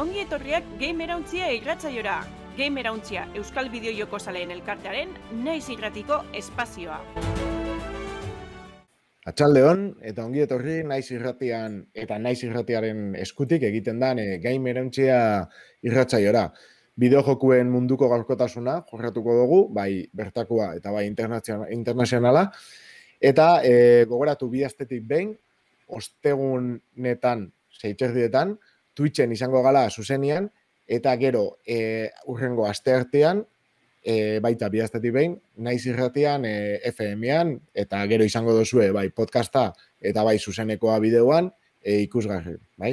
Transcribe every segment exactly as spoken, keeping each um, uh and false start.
ongi etorriak Gamerauntzia irratsaiora. Gamerauntzia Euskal Bideojoko Zaleen Elkartearen naiz irratiko espazioa. Atxaldeon, eta ongi etorri naiz irratian eta naiz irratiaren eskutik egiten den e, Gamerauntzia irratsaiora. Bideojokuen munduko gaurkotasuna jorratuko dugu, bai bertakoa eta bai internazionala. Eta e, gogoratu bi astetik behin, ostegunetan, seitxerdietan, Twitchen izango gala zuzenian, eta gero e, urrengo asteartean, e, baita bi astetik behin, naiz irratian, e, F M-ean, eta gero izango dozue, bai podcasta eta bai zuzenekoa bideoan, e, ikusgarri, bai.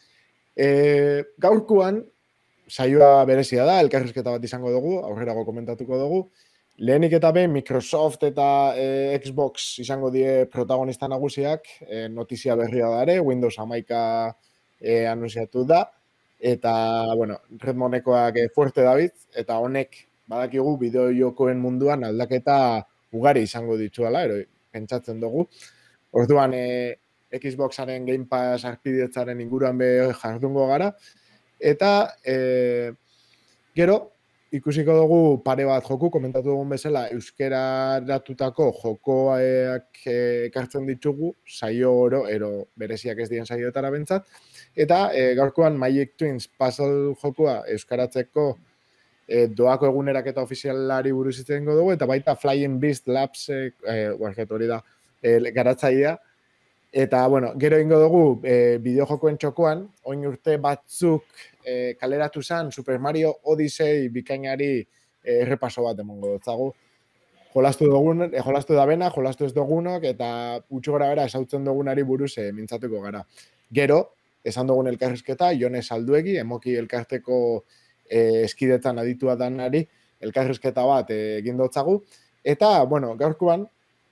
E, gaurkoan, saioa berezia da, elkarrizketa bat izango dugu, aurrerago komentatuko dugu. Lehenik eta behin Microsoft eta e, Xbox izango die protagonista nagusiak, e, notizia berria dare, Windows hamaika e, anunciatu da, eta, bueno, Redmonekoak e, fuerte dabiz, eta honek badakigu bideojokoen munduan aldaketa ugari izango dituela, ero, pentsatzen dugu. Orduan, e, Xboxaren Game Pass arpidetzaren inguruan be jardungo gara, eta e, gero, ikusiko dugu pare bat joku, komentatu dugun bezala, euskaratutako jokoak ekartzen ditugu, saio oro, ero bereziak ez dien saioetara bentsat, eta e, gaurkoan Magic Twins puzzle jokua euskaratzeko e, doako eguneraketa ofizialari buruz itzen dugu, eta baita Flying Beast Labs, e, hori da, e, garatzailea. Eta, bueno, gero ingo dugu e, bideojokoen txokoan, oin urte batzuk e, kaleratu zen Super Mario Odyssey bikainari e, errepaso bat emongo dutzagu. Jolastu dugun, e, jolastu da bena, jolastu ez dugunok, eta utxu gora bera esautzen dugunari buruz e, mintzatuko gara. Gero, esan dugun elkarrizketa, Jone Salduegi, emoki elkarteko e, eskidetan aditua danari, elkarrizketa bat e, egin dutzagu. Eta, bueno, gaurkoan,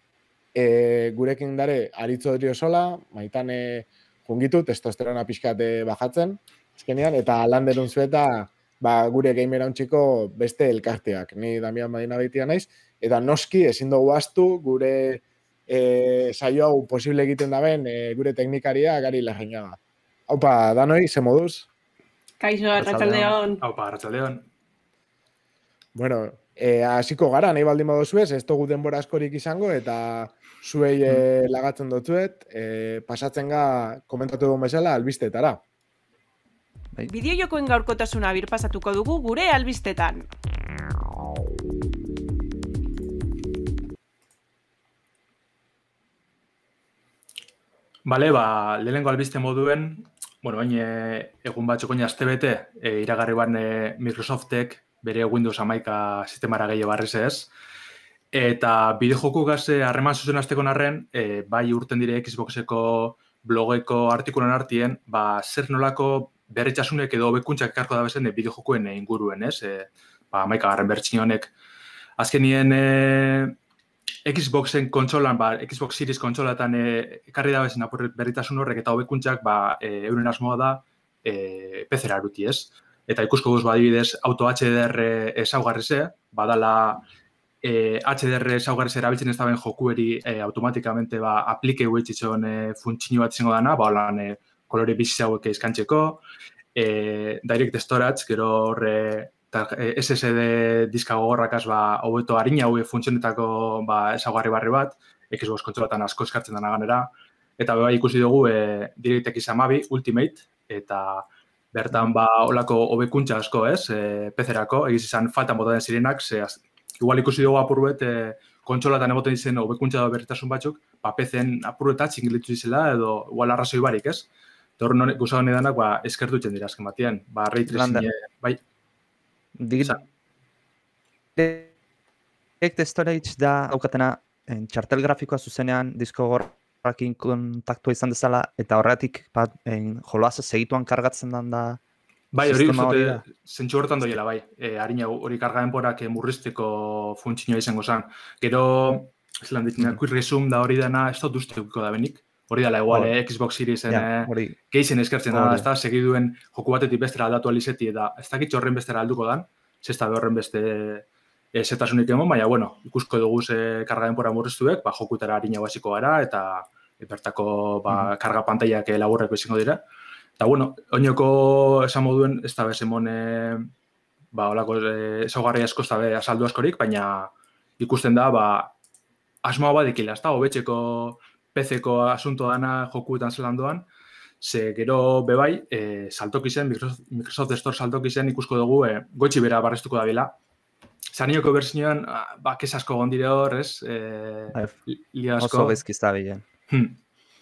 E, gurekin dare aritzo drio sola, maitan e, jungitu, testosterona pixkate bajatzen, ezkenean, eta landerun zueta ba, gure gamerauntziko beste elkarteak. Ni Damian Madina baitia naiz, eta noski ezin dugu astu gure e, saio hau posible egiten daben e, gure teknikaria Gari Larrañaga. Haupa, danoi, ze moduz? Kaixo, arratsaldeon. Haupa, arratsaldeon. Bueno, e, hasiko gara, nahi baldin badozuez, ez dugu denbora askorik izango, eta zuei e, lagatzen dutzuet, e, pasatzen ga, komentatu dugun bezala, albisteetara. Bideojokoen gaurkotasuna birpasatuko dugu gure albistetan. Bale, ba, lehenengo albiste moduen, bueno, baina egun batzuk oin astebete, e, iragarri ban e, Microsoftek bere Windows hamaika sistemara gehiago barriz ez. Eta bideojoku gaze harreman zuzen azteko narren, e, bai urten dire Xboxeko blogeko artikulan artien, ba, zer nolako berritasunek edo hobekuntzak ekarko da bezen e, bideojokuen e, inguruen, ez? E, ba, hamaika garren bertsin honek. Azkenien e, Xboxen kontsolan, ba, Xbox Series kontsolatan e, ekarri da bezen berritasun horrek eta hobekuntzak, ba, e, euren asmoa da e, P C-era aruti, ez? Eta ikusko guz, badibidez, auto H D R ezaugarrize, badala e, H D R ezaugarrize erabiltzen ez da ben jokueri e, automatikamente ba, aplike huetxitzen e, funtsino bat izango dana, ba, holan e, kolore bizi hauek izkantzeko, e, direct storage, gero horre S S D diska gogorrakaz, ba, hobeto harina haue funtzionetako ba, ezaugarri barri bat, Xbox kontsolatan asko eskartzen dana ganera, eta bai ikusi dugu e, DirectX hamabi Ultimate, eta bertan, ba, olako hobekuntza asko, ez, e, P C-erako, egiz izan faltan botaten zirenak, ze, az, igual ikusi dugu apurbet, e, kontsolatan egoten dizen hobekuntza da berritasun batzuk, ba, P C-en apurbetat txingilitu dizela, edo, igual arrazoi barik, ez? Eta horren guztu honi danak, ba, eskertu txen dira, azken batien, ba, ray tracing, bai. Direct storage da aukatena, txartel grafikoa zuzenean, disko gorrakin kontaktua izan dezala, eta horretik bat, joloaz segituan kargatzen den da. Bai, hori uste, zentsu horretan doiela, bai. E, harina hori karga denporak murrizteko funtzioa izango zen. Gero, zelan ditzen, quick resume da hori dena, ez dut usteko da benik. Hori dela, igual, eh, Xbox Seriesen yeah, geizen eskertzen da, ez da, segiduen joku batetik bestera aldatu alizeti, eta ez dakitxo horren bestera alduko dan, zesta horren beste e, zetasunik emon, baina, bueno, ikusko dugu ze karga denpora murriztuek, ba, jokutara harina basiko gara, eta bertako ba, mm-hmm. karga pantaiak laburreko izango dira. Eta, bueno, oinoko esan moduen, ez da bezemon, e, ba, olako ezaugarri asko, ez da be, azaldu askorik, baina ikusten da, ba, asmoa badikila, ez da, hobetxeko P C-ko asunto dana jokuetan zelan doan, ze gero bebai, e, saltoki zen, Microsoft, Microsoft Store saltoki zen ikusko dugu, e, gotxi bera barreztuko da bila. Zanioko bertsioan, ba, kes asko gondire hor, ez? E, li asko. Oso bezkizta bilen. Hmm.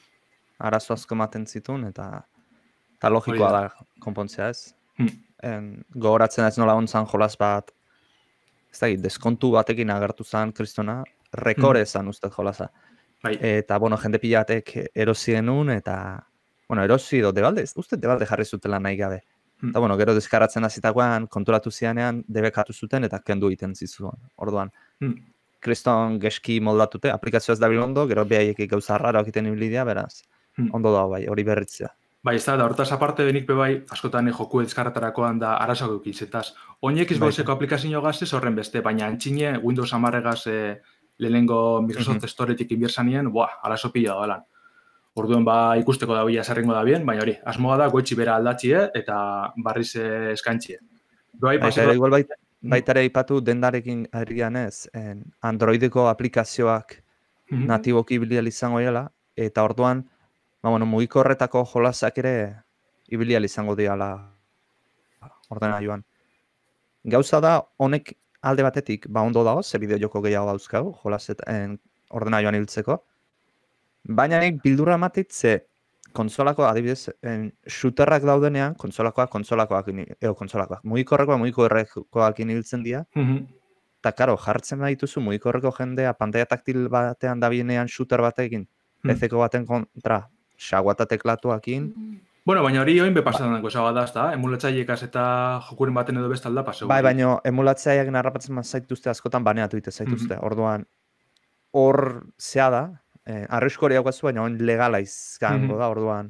Arazo asko ematen zituen, eta, eta logikoa da konpontzea, ez? Hmm. En, gogoratzen ez nola ontzan jolas bat, ez da, deskontu batekin agertu zen kristona, rekore Hmm. zen ustez jolasa. Bai. Eta, bueno, jende pilatek erosi genuen, eta, bueno, erosi edo, debalde, uste debalde jarri zutela nahi gabe. Hmm. Eta, bueno, gero deskarratzen hasitakoan konturatu zianean, debekatu zuten eta kendu egiten zizuen. Orduan, Hmm. kriston geski moldatute, aplikazioa ez dabil ondo, gero behaiek gauza raro egiten ibilidia, beraz, Hmm. ondo da bai, hori berritzea. Bai, ez da, da hortaz aparte benik bebai, askotan joku deskarratarakoan da arazoak eukiz, etaz. Oinek Xboxeko aplikazio gaztez horren beste, baina antxine Windows hamarregaz e, lehenengo Microsoft Mhm. Storetik inbierzanien, buah, arazo pila da balan. Orduan ba ikusteko da bila zerrengo da bien, baina hori, asmoa da goitxi bera aldatxie eta barriz eskantxie. Bai, Baita ere, igual baita, baita ere ipatu dendarekin herrian ez, en Androideko aplikazioak Mhm. natiboki ibilia izango dela, eta orduan, ba, bueno, mugikorretako jolasak ere ibilia izango diala ordenagailuan. Gauza da, honek alde batetik, ba ondo dago, ze bideo joko gehiago dauzkagu, jolasetan ordenagailuan hiltzeko, baina nik bildurra ematit, ze konsolako, adibidez, en, shooterrak daudenean, konsolakoak, konsolakoak, eo konsolakoak, mugikorrekoak, mugikorrekoak hiltzen dira, Mhm. eta karo, jartzen badituzu mugikorreko jendea pantalla taktil batean dabinean shooter batekin, Hmm. P C-ko baten kontra, xaguata teklatuakin, Bueno, baina hori oin bepasatzen dago esaga da, ez da, emulatzailekaz eta jokuren baten edo bestalda paseu. bai, baina emulatzaileak narrapatzen zaituzte askotan baneatu ite zaituzte. Orduan, hor zea da, eh, arrisku hori daukazu, baina hon legala izango Mhm. da, orduan,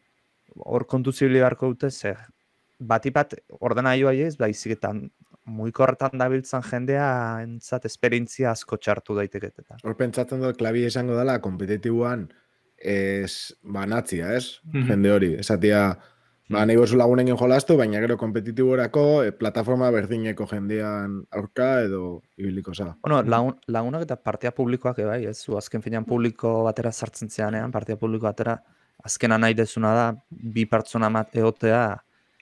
hor kontu zibili beharko dute, ze batipat ordenagailu ez, baizik eta mugikorretan dabiltzan jendea entzat esperientzia asko txartu daiteketetan. Hor pentsatzen dut klabi esango dela kompetitiboan ez banatzia, ez? Mhm. Jende hori, esatia ba, nahi bozu lagunekin jolastu, baina gero kompetitiborako e, plataforma berdineko jendean aurka edo ibiliko za. Bueno, lagun, lagunak eta partia publikoak bai, ez? Zu azken finean publiko batera sartzen zeanean, partia publiko batera, azkena nahi dezuna da, bi pertsona mat egotea,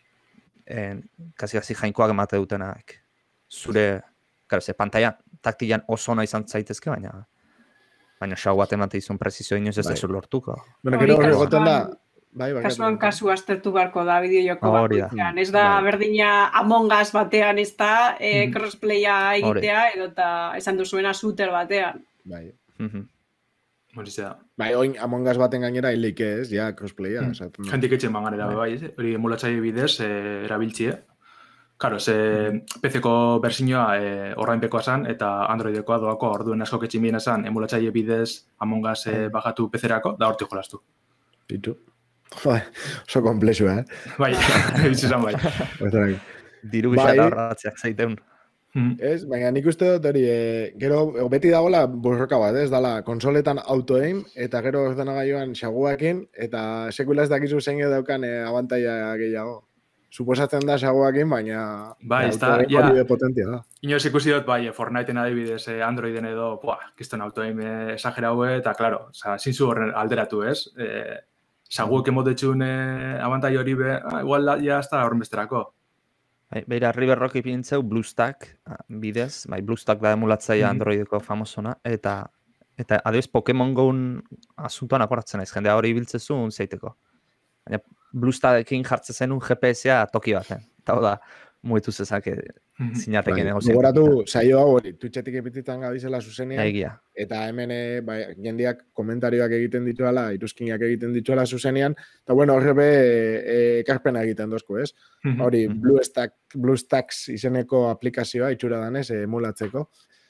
en, kasi-kasi jainkoak emate dutenak. Zure, karo, ze pantalla taktilan oso ona izan zaitezke, baina baina xau bat emate izun prezizio inoz ez Bai. dezu lortuko. Bueno, Hori gero hori kasuan- egoten da, bai, bai. Kasuan kasu aztertu beharko da bideojoko Hori da. bakoitzean. Ez da Bai. berdina Among Us batean ez da e, Mhm. crossplaya egitea edo eta esan duzuena shooter batean. Bai. Mhm. Hori zera. Bai, oin Among Us baten gainera hilik ez, ja, crossplaya. Hmm. esaten da. Jentik etxen mangan era bai, ez? Hori emulatzaile bidez e, erabiltzie. Karo, ze P C-ko bersioa e, orrainpekoa zan eta Androidekoa doako orduen asko ketxin bien esan emulatzaile bidez Among Us e, bajatu P C-erako, da hortik jolastu. Bitu. Bai, oso komplexua, eh? Bai, bizizan bai. Horretak. Diru Bai. gisa eta horratziak zaiteun. Mhm. Ez, baina nik uste dut hori, e, gero beti dagoela borroka bat, ez, dala, konsoletan auto-aim, eta gero ordenagailuan xaguakin, eta sekula ez dakizu zein daukan e, abantaia gehiago. Suposatzen da xaguakin, baina Bai, e, ez da, auto-aim ja. hori de potentia da. Inoz ikusi dut, bai, Fortniteen adibidez, eh, Androiden edo, buah, kiston autoaim eh, esagerau, eta, klaro, oza, zinzu horren alderatu, ez? Eh, Saguek emotetxun eh, abantai hori be, ah, igual da, ja, ez da horren besterako. Bai, beira, River Rock ipintzeu BlueStack ah, bidez, bai, BlueStack da emulatzaia Mhm. Androideko famosona, eta eta adibidez Pokemon Go'n asuntoan akoratzen naiz, jendea hori ibiltzezu zeiteko. Baina BlueStackekin jartzen zenun G P S-a toki baten. Eta hau da, mugitu zezake Mhm. zinatekin Bai, negozio. gogoratu, saio hau hori, Twitchetik epititan gabizela zuzenean, Egia. eta hemen e, bai, jendeak komentarioak egiten dituela, iruzkinak egiten dituela zuzenean, eta bueno, horre be e, ekarpena egiten dozko, ez? Mhm. Hori, Mhm. BlueStack, BlueStacks izeneko aplikazioa itxura danez, e, emulatzeko.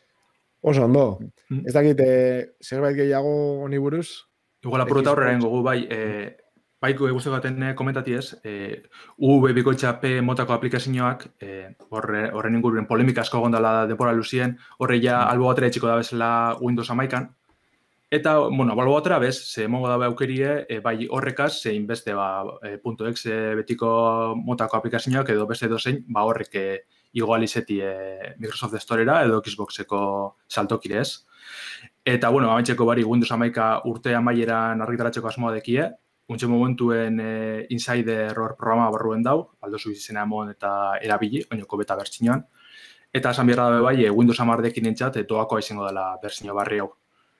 Oso ondo. Mhm. Ez dakit, e, zerbait gehiago honi buruz? Igual apurota horrela Xbox. ingogu, bai, eh, bai, guztu gaten eh, komentati ez, eh, U V bikoitza P motako aplikazioak, eh, horre, horren inguruen polemika asko gondala denbora luzien, horre ja albo batera etxiko da bezala Windows hamaikan, Eta, bueno, balbo batera bez, ze emongo dabe aukerie, e, bai horrekaz, zein beste, ba, e, .exe betiko motako aplikazioak edo beste dozein, ba horrek e, igualizeti e, Microsoft Storera edo Xboxeko saltokire ez. Eta, bueno, amaitzeko bari Windows hamaika urte amaieran argitaratzeko asmoa dekie, untxe momentuen e, Insider hor programa barruen dau, aldozu izena emon eta erabili, oinoko beta bertsinoan. Eta esan behar dabe bai, e, Windows hamar dekin entzat, e, doakoa izango dela bertsino barri hau.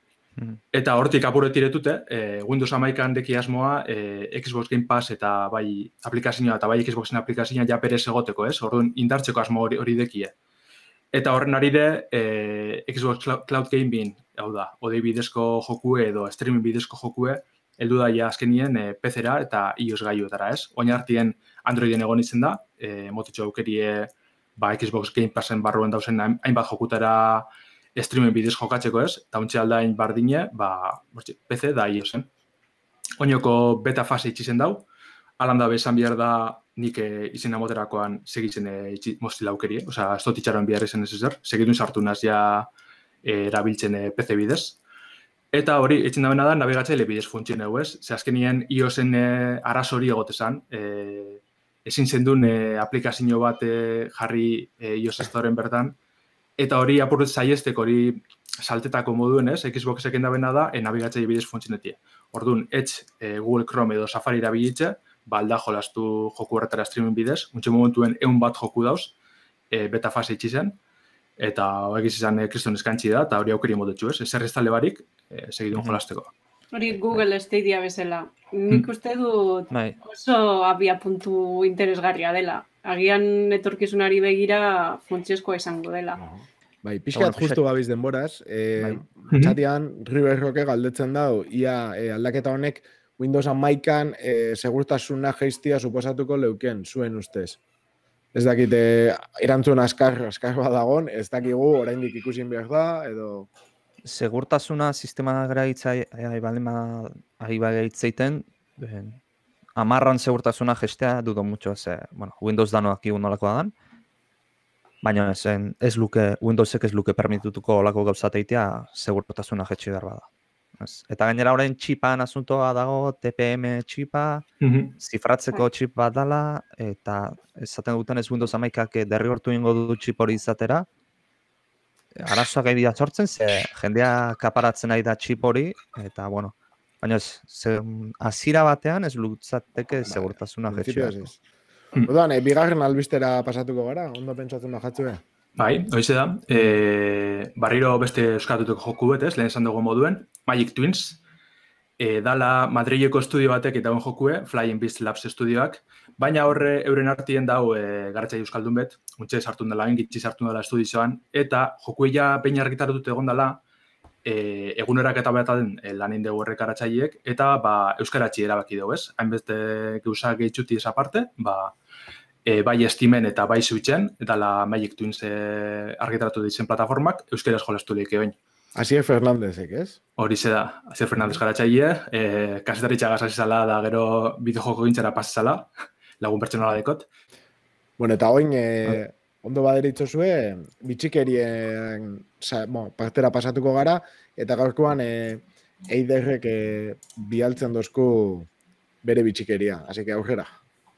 Eta hortik apurret iretute, e, Windows hamaikan deki asmoa e, Xbox Game Pass eta bai aplikazioa eta bai Xboxen aplikazioa ja perez egoteko, ez? Orduan indartzeko asmo hori, hori dekie. Eta horren arire e, Xbox Cloud Gaming, hau da, odei bidezko jokue edo streaming bidezko jokue, heldu da ja azkenien e, P C-era eta iOS gaiuetara, ez? Oin hartien Androiden egon izen da, e, motitxo aukerie ba, Xbox Game Passen barruen dauzen hainbat jokutara streaming bidez jokatzeko ez, eta ontsi aldain bardine, ba, P C da iOSen. Oinoko beta fase itxizen dau, alan da bezan bihar da nik e, izena moterakoan segitzen e, moztila aukerie, oza, ez dut itxaroan bihar izan ez ezer, segitun sartu naz ja e, erabiltzen e, P C bidez. Eta hori, etxen da bena da, nabigatzaile bidez funtzien egu ez, ze azkenien iOSen e, arazori egotezan, e, ezin zendun e, aplikazio bat e, jarri e, iOS Storen bertan, eta hori apurret zaiestek hori saltetako moduen ez, Xboxek endabena da, e, nabigatzaile bidez funtzionetie. Orduan, etx e, Google Chrome edo Safari erabilitze, ba, alda jolastu joku horretara streaming bidez, untxe momentuen egun bat joku dauz, e, beta fase itxizen, eta egiz izan e, kriston eskantzi da, eta hori aukeri modetxu ez, ezer ez barik, e, segidun mm-hmm. jolasteko. Hori Google Stadia bezala. Nik uste dut oso abia puntu interesgarria dela. Agian etorkizunari begira funtsezkoa izango dela. Bai, pixkat justu gabiz denboraz, e, txatian River Roque galdetzen dau, ia e, aldaketa honek Windows hamaikan e, segurtasuna geistia suposatuko leuken, zuen ustez. Ez dakit, e, erantzun askar, askar badagon, ez dakigu oraindik ikusin behar da, edo... Segurtasuna sistema gaitza ari bagaitzeiten, amarran segurtasuna gestea dudo mucho, ze, bueno, Windows danoak igun nolakoa dan, baina esen, ez luke, Windowsek ez luke permitutuko olako gauzateitea segurtasuna jetxe behar bada. Ez. Eta gainera orain txipan asuntoa dago, T P M txipa, mm-hmm. zifratzeko txip bat dala, eta esaten duten ez Windows hamaikak derrigortu ingo du txip hori izatera, arazoak egia sortzen, ze jendea kaparatzen ari da txip hori, eta bueno, baina ez, azira batean ez lutzateke segurtasuna jetxe. Oduan, e, bigarren albistera pasatuko gara, ondo pentsatzen da jatzue? Bai, hoize da, e, barriro beste euskatutuko joku betez, lehen esan dugu moduen, Magic Twins, e, dala Madrileko estudio batek eta on jokue, Flying Beast Labs estudioak, baina horre euren artien dau e, garatzai euskaldun bet, untxe sartun dela, engitzi sartun dela estudioan, eta jokueia peina argitaratut egon dela, e, egunerak eta betaten e, lanin dugu horrek aratzaileek, eta ba, euskaratzi erabaki dugu, ez? Hainbeste gauza gehitzuti esa parte, ba, e, bai Steamen eta bai Switchen, eta la Magic Twins e, argitaratu ditzen plataformak, euskaraz jolastu lehik egin. Asier Fernandezek, ez? Hori ze da, Asier Fernandez garatzaile, e, kasetaritza gazazizala da gero bideojoko gintzara pasizala, lagun pertsonala dekot. Bueno, eta oin, e, ondo baderitzo zue, bitxikerien bon, partera pasatuko gara, eta gaurkoan e, Eiderrek e, bialtzen dozku bere bitxikeria, así que aurrera.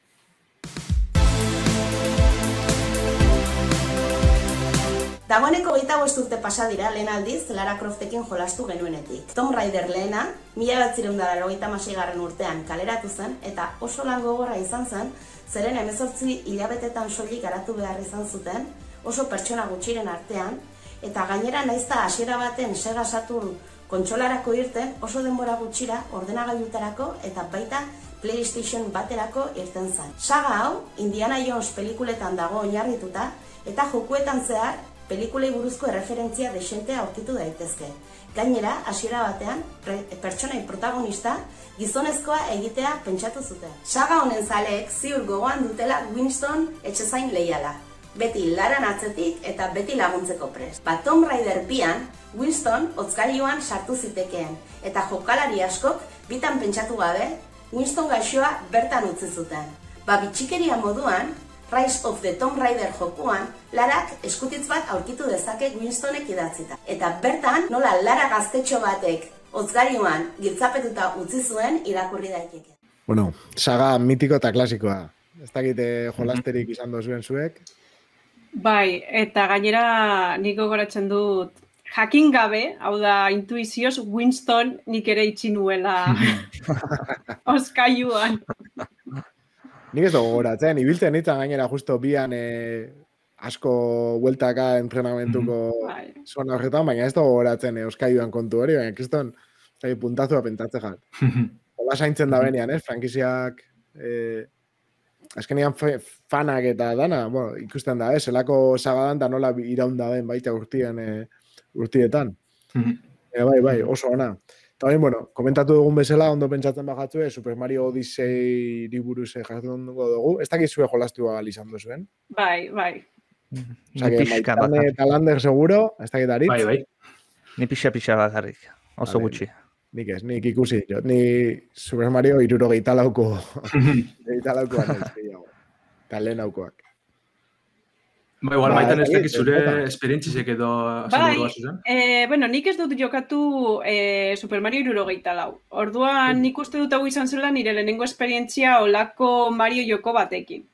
Dagoeneko geita bost urte pasa dira lehen aldiz Lara Croftekin jolastu genuenetik. Tomb Raider lehena, mila batzireun da laurogeita hamaseigarren urtean kaleratu zen, eta oso lan gogorra izan zen, zeren hemezortzi hilabetetan soilik garatu behar izan zuten, oso pertsona gutxiren artean, eta gainera naizta hasiera baten Sega Saturn kontsolarako irten, oso denbora gutxira ordenagailutarako eta baita PlayStation baterako irten zen. Saga hau, Indiana Jones pelikuletan dago oinarrituta, eta jokuetan zehar, pelikulei buruzko erreferentzia desentea aurkitu daitezke. Gainera, hasiera batean, pertsonai protagonista gizonezkoa egitea pentsatu zuten. Saga honen zaleek ziur gogoan dutela Winston etxezain leiala. Beti laran atzetik eta beti laguntzeko prest. Ba, Tomb Raider bian, Winston hotzgailuan sartu zitekeen, eta jokalari askok bitan pentsatu gabe, Winston gaixoa bertan utzi zuten. Ba, bitxikeria moduan, Rise of the Tomb Raider jokuan, Larak eskutitz bat aurkitu dezake Winstonek idatzita. Eta bertan, nola Lara gaztetxo batek Hozgailuan giltzapetuta utzi zuen irakurri daiteke. Bueno, saga mitiko eta klasikoa. Ez dakite jolasterik izan dozuen zuek. Bai, eta gainera nik gogoratzen dut jakin gabe, hau da intuizioz, Winston nik ere itxi nuela hozgailuan. Nik ez dugu gogoratzen, ibiltzen nintzen gainera justo bian eh, asko bueltaka entrenamentuko Bai. zona horretan, baina ez dugu gogoratzen eh, hozgailuan kontu hori, baina kriston puntazua pentatze jan. Hola zaintzen da benean, ez? Frankiziak eh, azkenean fanak eta dana, bueno, ikusten da, ez? Zelako sagadan da nola iraunda den baita urtien eh, urtietan. E, bai, bai, oso ona. Eta bain, bueno, komentatu dugun bezala, ondo pentsatzen bajatzu, eh, Super Mario Odyssey buruz jartzen dugu. Ez dakizue jolastu gal izan duzuen? Bai, bai. Osa, que Maitane eta Lander seguro, ez dakit aritz? Bai, bai. Ni pixa-pixa bakarrik, oso Vale. gutxi. Nik ez, nik ikusi. Jo. Ni Super Mario irurogeita lauko. Irurogeita laukoa nahiz, gehiago. Eta lehen aukoak. Ba, igual, Ba, Maitan ez ez dakit zure dakit, esperientzisek edo Bai, zenburua zuzen. eh, bueno, nik ez dut jokatu eh, Super Mario irurogeita lau. Orduan nik uste dut hau izan zela nire lehenengo esperientzia olako Mario joko batekin.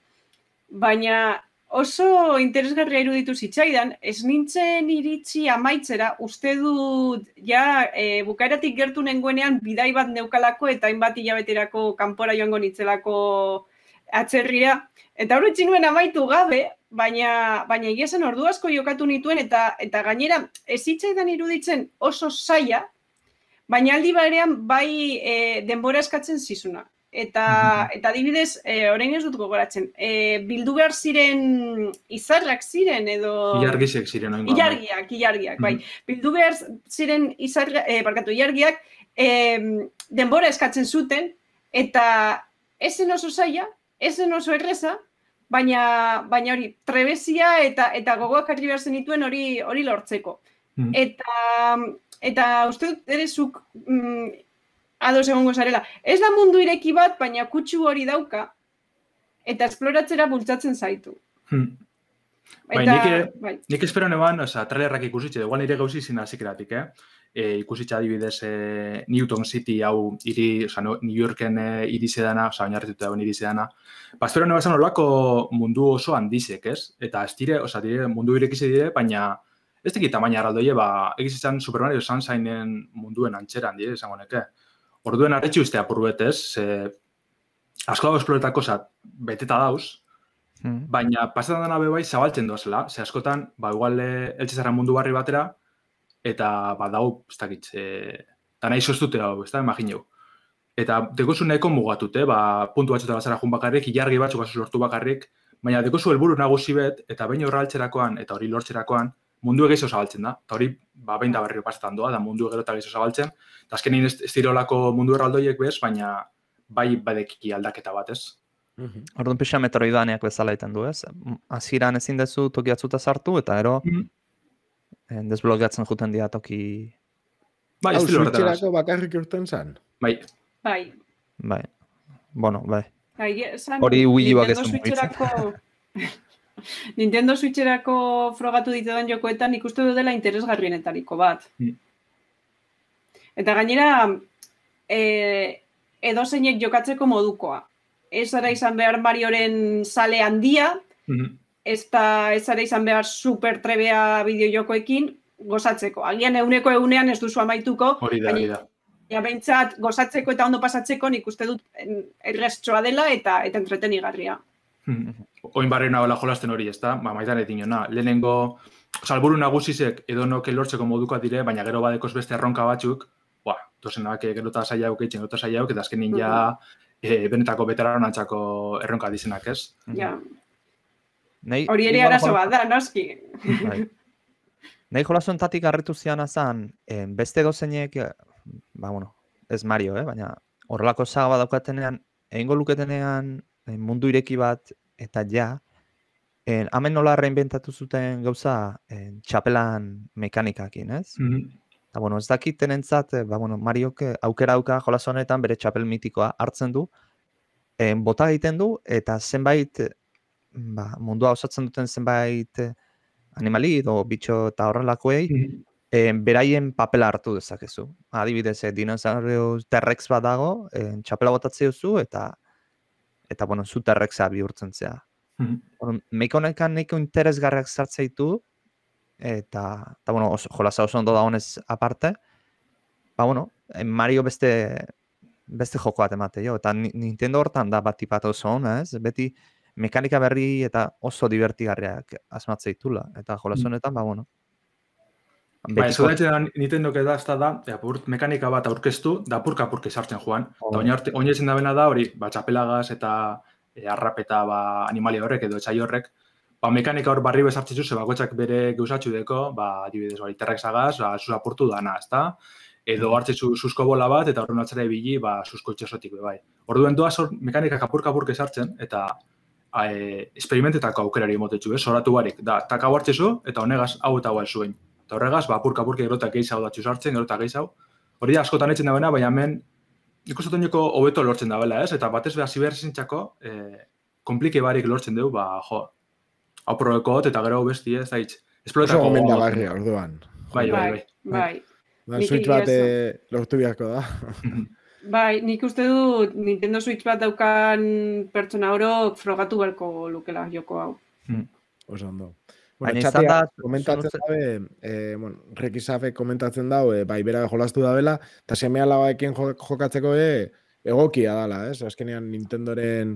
Baina oso interesgarria iruditu zitzaidan, ez nintzen iritsi amaitzera, uste dut ja e, bukaeratik gertu nengoenean bidai bat neukalako eta hainbat hilabeterako kanpora joango nitzelako atzerrira. Eta hori nuen amaitu gabe, baina baina egia zen ordu asko jokatu nituen eta eta gainera ez zitzaidan iruditzen oso zaila, baina aldi berean bai e, denbora eskatzen zizuna. Eta, eta adibidez, e, orain ez dut gogoratzen, e, bildu behar ziren izarrak ziren edo... Ilargisek ziren oingoan. Ilargiak, ilargiak, bai. Bildu behar ziren izarra, e, barkatu, ilargiak e, denbora eskatzen zuten, eta ezen oso zaila, ezen oso erreza, baina, baina hori trebezia eta, eta gogoak harri behar zenituen hori, hori lortzeko. Mm. Eta, eta uste dut ere zuk... Mm, ados egongo zarela. Ez da mundu ireki bat, baina kutsu hori dauka, eta esploratzera bultzatzen zaitu. Hmm. Bai, Eta, nik, bai. nik espero neban, oza, trailerrak ikusitxe, igual nire gauzi zin azikeratik, eh? E, ikusitxe adibidez e, Newton City hau iri, oza, no, New Yorken e, irizedana, oza, oinarrituta egon irizedana. Ba, espero neban zan olako mundu oso handizek, ez? Eta ez dire, oza, dire, mundu irekize dire, baina ez teki tamaina arraldoie, ba, egiz izan Super Mario Sunshinen munduen antxeran dire, esango neke. Orduen arretxi uste apur betez, e, asko dago esploretako zat, beteta dauz, mm. baina pasetan dena bebai zabaltzen doazela, ze askotan, ba, igual eltsizara mundu barri batera, eta, ba, dau, ez dakit, e, eta nahi soztute hau, ez da, imagineu. Eta dekozu nahiko mugatute, ba, puntu batzuta bazara jun bakarrik, ilargi batzuk batzuk lortu bakarrik, baina dekozu helburu nagusi bet, eta behin horra altzerakoan, eta hori lortzerakoan, mundu egizo zabaltzen da, eta hori, ba, behin da berriro pasetan doa, da mundu egero eta egizo zabaltzen, eta azkenin ez dirolako mundu erraldoiek bez, baina bai badeki aldaketa bat, ez? Orduan pixa metroidaneak bezala iten du, ez? Hasieran ezin dezu toki atzuta sartu, eta ero mm-hmm. desblokeatzen juten dira toki... Bai, hau, estilo horretan. Switcherako bakarrik urten zan? Bai. Bai. Bai. Bueno, bai. Hori Wii Uak ez du mugitzen. Nintendo Switcherako frogatu ditetan jokoetan ikuste du dela interesgarrienetariko bat. Mm. Eta gainera, e, edozeinek jokatzeko modukoa. Ez zara izan behar Marioren sale handia, mm-hmm. ez zara izan behar super trebea bideojokoekin gozatzeko. Agian euneko eunean ez duzu amaituko, hori da, hori da. Ja, behintzat gozatzeko eta ondo pasatzeko nik uste dut erreztsoa dela eta, eta entretenigarria. Hmm. Oin barri nagoela jolasten hori, ez da? Ba, maitan etin jona. Lehenengo, salburu nagusizek edo noke lortzeko modukoa dire, baina gero badekoz beste erronka batzuk, ba, dozenak gero eta saiauk eitzen, gero eta saiauk, eta azkenin ja e, benetako betararonatxako erronka dizenak, ez? Ja. Nei, hori ere arazo bat da, noski. Nahi jolazuentatik harritu zian azan, eh, beste dozeinek, ba, bueno, ez Mario, eh, baina horrelako saga bat daukatenean, egingo luketenean eh, mundu ireki bat, eta ja, eh, hemen nola reinventatu zuten gauza eh, txapelan mekanikakin, ez? Mm-hmm. Eta, bueno, ez dakiten entzat, ba, bueno, Mariok aukera auka jolazo honetan bere txapel mitikoa hartzen du, eh, bota egiten du, eta zenbait, ba, mundua osatzen duten zenbait animali edo bitxo eta horrelakoei, mm-hmm. e, beraien papela hartu dezakezu. Adibidez, e, dinosaurio T-Rex bat dago, e, txapela botatzea duzu, eta, eta bueno, zu T-Rexa bihurtzen zea. Mhm. Meiko honekan neko interesgarriak sartzea ditu, eta, eta bueno, oso, jolasa oso ondo da honez aparte, ba, bueno, Mario beste, beste joko bat emate, jo, eta Nintendo hortan da bat tipat oso ona, ez? Beti mekanika berri eta oso divertigarriak asmatzea ditula, eta jolasa honetan, ba, bueno. Ba, ez da Nintendo da, ez da, apurt, mekanika bat aurkeztu, da apurka-apurka sartzen joan. Oh. Eta oinezin da bena da, hori, ba, txapelagaz eta e, arrapeta ba, animalia horrek edo etxai horrek, ba, mekanika hor barri bezartzen zu, ze bakoitzak bere geusatxu deko, ba, adibidez, hori, T-Rexagaz, ba, zuz apurtu dana, ez da? Edo hartzen zu susko bola bat, eta horren atzera ibili, ba, susko itxasotik, bai. Orduen doaz hor mekanikak apurka-apurka sartzen, eta e, esperimentetako aukerari motetxu, ez? Zoratu barik, da, taka hartzen zu, eta honegaz hau eta hau zuen. Eta horregaz, ba, apurka-apurka erotak gehiago datxu sartzen, erotak gehiago. Hori da, askotan etzen da bena, baina hemen ikusten dugu hobeto lortzen da bela, ez? Eta batez behar ziberzintzako, e, komplike barik lortzen dugu, ba, jo, hau probekot, eta gero besti, ez da hitz. Oso gomendagarria, orduan. Bai, bai, bai. Bai. Da, Switch bat e, lortu biharko da. Bai, nik uste du Nintendo Switch bat daukan pertsona orok frogatu beharko lukela joko hau. Hmm. Oso ondo. Bueno, txatea, komentatzen dabe, eh, bueno, Rekisafe komentatzen dau, eh, bai, bera jolastu da bela, eta semea labaekin jokatzeko e, egokia dala, ez? Azkenean Nintendoren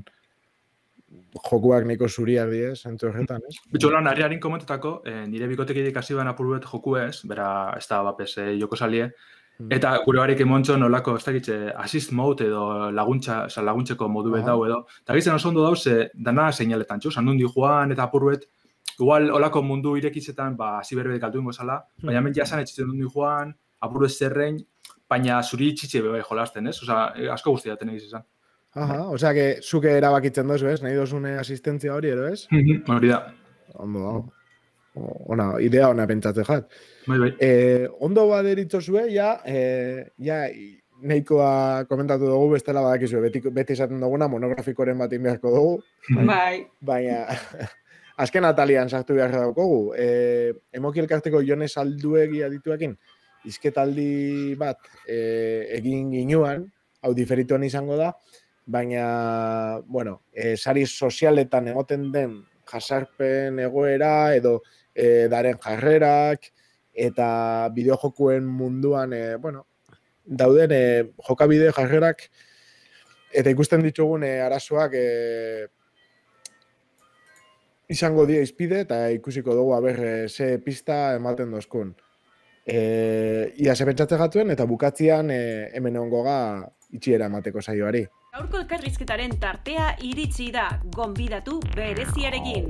jokuak nahiko zuriak diez, zentzu horretan, ez? Bitxo lan, harriarin komentetako, eh, nire bikotekidik hasi ban apurbet joku ez, bera, ez da, bapes, eh, joko salie, hmm. eta gure barik emontxo nolako, ez dakitxe, assist mode edo laguntza, oza, laguntzeko modu bet dau edo, eta gitzen oso ondo dauz, dana seinaletan, txu, sandundi joan eta apurbet, igual, olako mundu irekitzetan, ba, ziberbet galdu ingo zala, baina hemen jasan etxitzen dundi joan, apurbet zerrein, baina zuri itxitxe bebai jolasten, ez? Osa, asko guztia daten egiz izan. Aha, osea, que zuke erabakitzen dozu, ez? Nahi dozune asistentzia hori, ero, ez? Hori da. Ondo da. Ona, idea ona pentsatze jat. Bai, bai. Eh, ondo bat eritzozue, ja, eh, ja, nahikoa komentatu dugu, bestela badakizue, beti, beti esaten duguna, monografikoren bat inbeharko dugu. Bai. Baina, azken atalian sartu behar daukogu. Eh, emoki elkarteko Jone Salduegi adituekin, izketaldi bat eh, egin ginuan, hau diferituan izango da, baina, bueno, eh, sari sozialetan emoten den jasarpen egoera edo eh, daren jarrerak eta bideojokuen munduan, eh, bueno, dauden eh, jokabide jarrerak eta ikusten ditugun eh, arazoak eh, izango dira izpide eta ikusiko dugu aber eh, ze pista ematen dozkun. Eh, ia ze pentsatze gatuen eta bukatzean eh, hemen ongo ga itxiera emateko saioari. Gaurko elkarrizketaren tartea iritsi da, gonbidatu bereziarekin.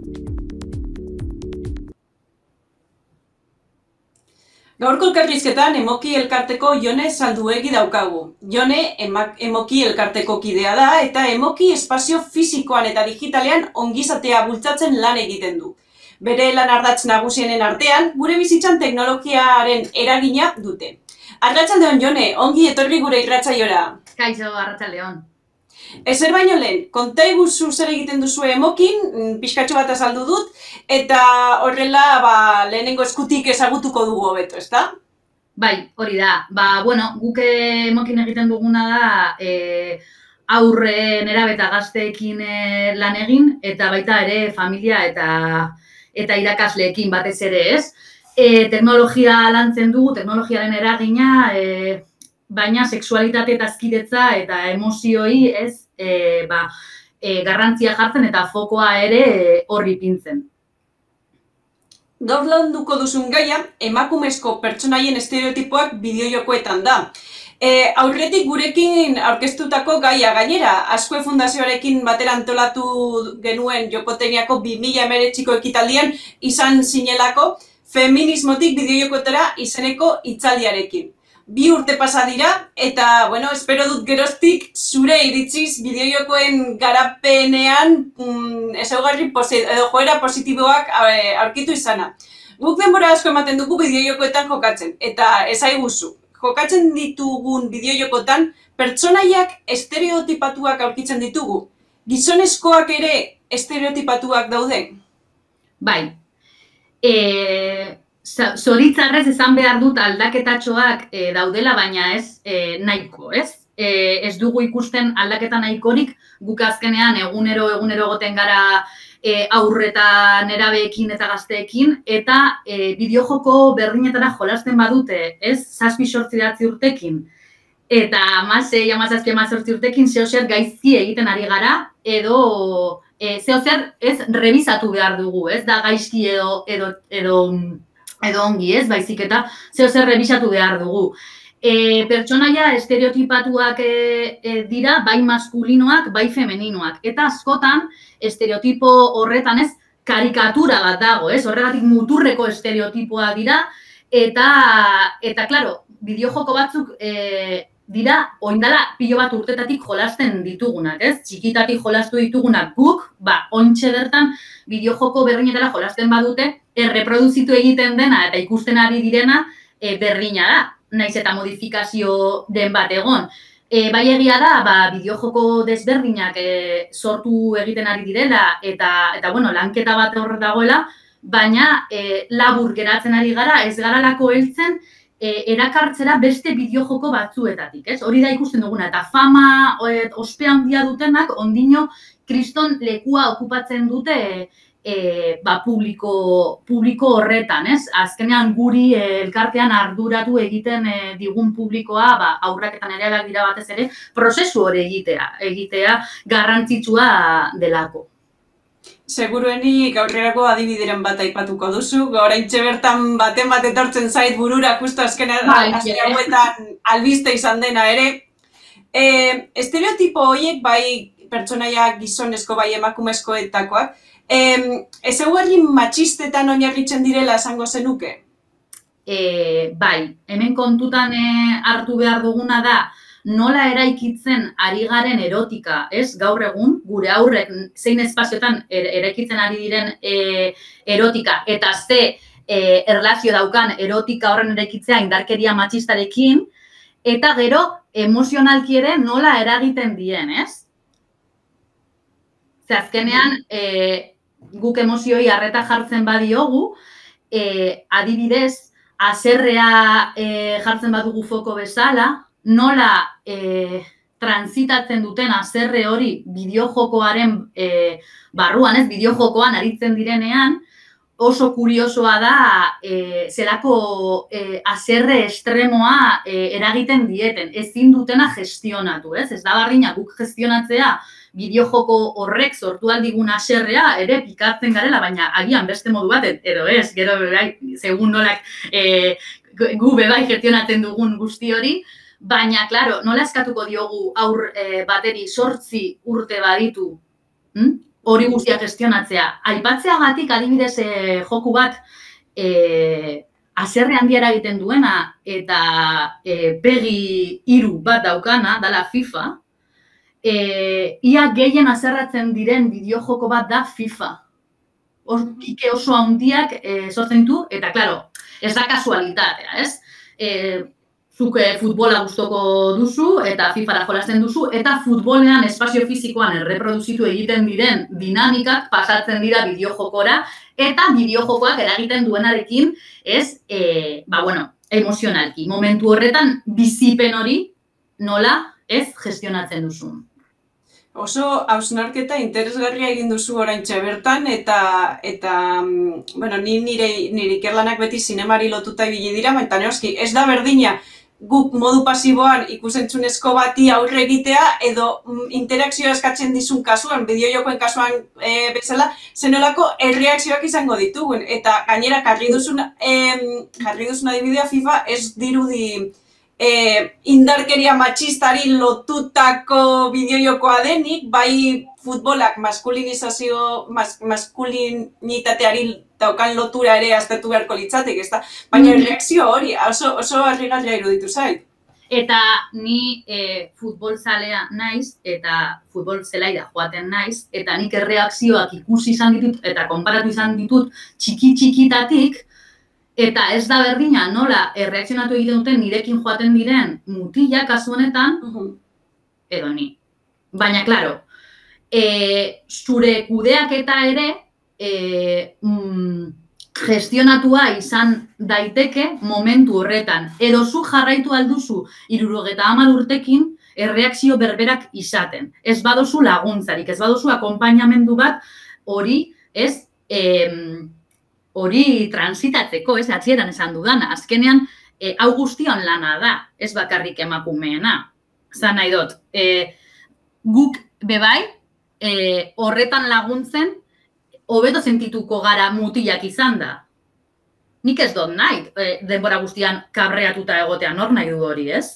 Gaurko elkarrizketan emoki elkarteko Jone Salduegi daukagu. Jone emak, emoki elkarteko kidea da eta emoki espazio fisikoan eta digitalean ongizatea bultzatzen lan egiten du. Bere lan ardatz nagusienen artean, gure bizitzan teknologiaren eragina dute. Arratsaldeon Jone, ongi etorri gure irratsaiora. Kaixo, arratsaldeon. Ezer baino lehen, konta iguzu zer egiten duzu emokin, pixkatxo bat azaldu dut, eta horrela ba, lehenengo eskutik ezagutuko dugu hobeto, ezta? Bai, hori da. Ba, bueno, guk emokin egiten duguna da e, aurre nerabeta gazteekin e, lan egin, eta baita ere familia eta, eta irakasleekin batez ere, ez? E, teknologia lantzen dugu, teknologiaren eragina, e, baina sexualitate eta azkidetza eta emozioi ez e, ba, e, garrantzia jartzen eta fokoa ere horri pintzen. Gaur landuko duzun gaia, emakumezko pertsonaien estereotipoak bideojokoetan da. E, aurretik gurekin aurkeztutako gaia gainera, Azkue Fundazioarekin batera antolatu genuen Jokoteniako bi mila hemeretziko ekitaldian izan zinelako, feminismotik bideojokotara izeneko hitzaldiarekin. Bi urte pasa dira, eta, bueno, espero dut geroztik zure iritziz bideojokoen garapenean mm, ezaugarri edo joera positiboak aurkitu izana. Guk denbora asko ematen dugu bideojokoetan jokatzen, eta ezaiguzu, jokatzen ditugun bideojokotan pertsonaiak estereotipatuak aurkitzen ditugu. Gizonezkoak ere estereotipatuak daude? Bai. E, zoritzarrez esan behar dut aldaketatxoak e, daudela, baina ez e, nahiko, ez? E, ez dugu ikusten aldaketa nahikorik, guk azkenean egunero egunero goten gara e, aurreta nerabeekin eta gazteekin, eta e, bideojoko berdinetara jolasten badute, ez? Zazpi sortzi datzi urtekin, eta amasei, amazazpi, amazortzi urtekin zeo zer gaizki egiten ari gara, edo e, zeo zer ez revisatu behar dugu, ez? Da gaizki edo, edo, edo, edo ongi, ez? Baizik eta zeo zer revisatu behar dugu. E, pertsonaia estereotipatuak e, e, dira, bai maskulinoak, bai femeninoak. Eta askotan, estereotipo horretan ez, karikatura bat dago, ez? Horregatik muturreko estereotipoa dira, eta, eta klaro, bideojoko batzuk e, dira, oindala pilo bat urtetatik jolasten ditugunak, ez? Txikitatik jolastu ditugunak guk, ba, ontxe bertan, bideojoko berdinetara jolasten badute, erreproduzitu egiten dena eta ikusten ari direna e, berdina da. Naiz eta modifikazio den bat egon. E, bai egia da, ba, bideojoko desberdinak e, sortu egiten ari direla eta, eta bueno, lanketa bat hor dagoela, baina e, labur geratzen ari gara, ez garalako heltzen e, erakartzera beste bideojoko batzuetatik, ez? Hori da ikusten duguna, eta fama, e, ospe handia dutenak, ondino kriston lekua okupatzen dute E, ba, publiko, publiko horretan, ez? Azkenean guri e, elkartean arduratu egiten e, digun publikoa, ba, aurraketan ere dira batez ere, prozesu hori egitea, egitea garrantzitsua delako. Segurueni gaurrerako adibideren bat aipatuko duzu, oraintxe bertan baten bat etortzen zait burura, justo azkenean azken hauetan albiste izan dena ere. E, estereotipo horiek bai pertsonaia gizonezko bai emakumezkoetakoak, Eh, ez eguerri matxistetan oinarritzen direla esango zenuke? E, bai, hemen kontutan e, hartu behar duguna da nola eraikitzen ari garen erotika, ez? Gaur egun, gure aurrek zein espazioetan er, eraikitzen ari diren e, erotika, eta ze e, erlazio daukan erotika horren eraikitzea indarkeria matxistarekin, eta gero emozionalki ere nola eragiten dien, ez? Ze azkenean, e, guk emozioi arreta jartzen badiogu, e, adibidez, haserrea e, jartzen badugu foko bezala, nola e, transitatzen duten haserre hori bideojokoaren e, barruan, ez, bideojokoan aritzen direnean, oso kuriosoa da e, zelako e, haserre estremoa e, eragiten dieten, ezin dutena gestionatu, ez? Ez da bardina guk gestionatzea bideojoko horrek sortu aldigun haserrea ere pikatzen garela, baina agian beste modu bat, edo ez, gero bebai, segun nolak e, gu bebai gestionatzen dugun guzti hori, baina, klaro, nola eskatuko diogu aur e, bateri sortzi urte baditu, hm? Hori guztia gestionatzea. Aipatzeagatik adibidez e, joku bat e, haserre handia egiten duena eta e, pegi hiru bat daukana, dala FIFA, e, ia gehien haserratzen diren bideojoko bat da FIFA. Hortike oso handiak e, sortzen du, eta, klaro, ez da kasualitatea, ez? E, Zuk futbola gustoko duzu eta FIFara jolasten duzu eta futbolean espazio fisikoan erreproduzitu egiten diren dinamikak pasatzen dira bideojokora eta bideojokoak eragiten duenarekin ez, e, ba bueno, emozionalki. Momentu horretan bizipen hori nola ez gestionatzen duzu. Oso hausnarketa interesgarria egin duzu oraintxe bertan eta eta bueno, ni nire nire ikerlanak beti zinemari lotuta ibili dira, baina noski ez da berdina guk modu pasiboan ikusentzunezko bati aurre egitea edo mm, interakzioa eskatzen dizun kasuan, bideojokoen kasuan e, bezala, zenolako erreakzioak izango ditugun. Eta gainera, jarri duzun, e, jarri duzun adibidea FIFA ez dirudi e, indarkeria matxistari lotutako bideojokoa denik, bai futbolak maskulinizazio, mas, maskulinitateari daukan lotura ere aztertu beharko litzatik, ezta? Baina reakzio hori oso, oso harrigarria iruditu zait. Eta ni e, futbol zalea naiz, eta futbol zelaira joaten naiz, eta nik erreakzioak ikusi izan ditut, eta konparatu izan ditut txiki-txikitatik, eta ez da berdina nola erreakzionatu egiten duten nirekin joaten diren mutilak kasu honetan, edo ni. Baina, klaro, e, zure kudeaketa ere, E, mm, gestionatua izan daiteke momentu horretan. Edo zu jarraitu alduzu hirurogeita hamar urtekin erreakzio berberak izaten. Ez badozu laguntzarik, ez badozu akonpainamendu bat hori, ez, hori transitatzeko, ez, atzieran esan dudana. Azkenean, hau guztion lana da, ez bakarrik emakumeena. Zan nahi dut, guk bebai, horretan laguntzen, hobeto sentituko gara mutilak izan da. Nik ez dut nahi, denbora guztian kabreatuta egotean hor nahi du hori, ez?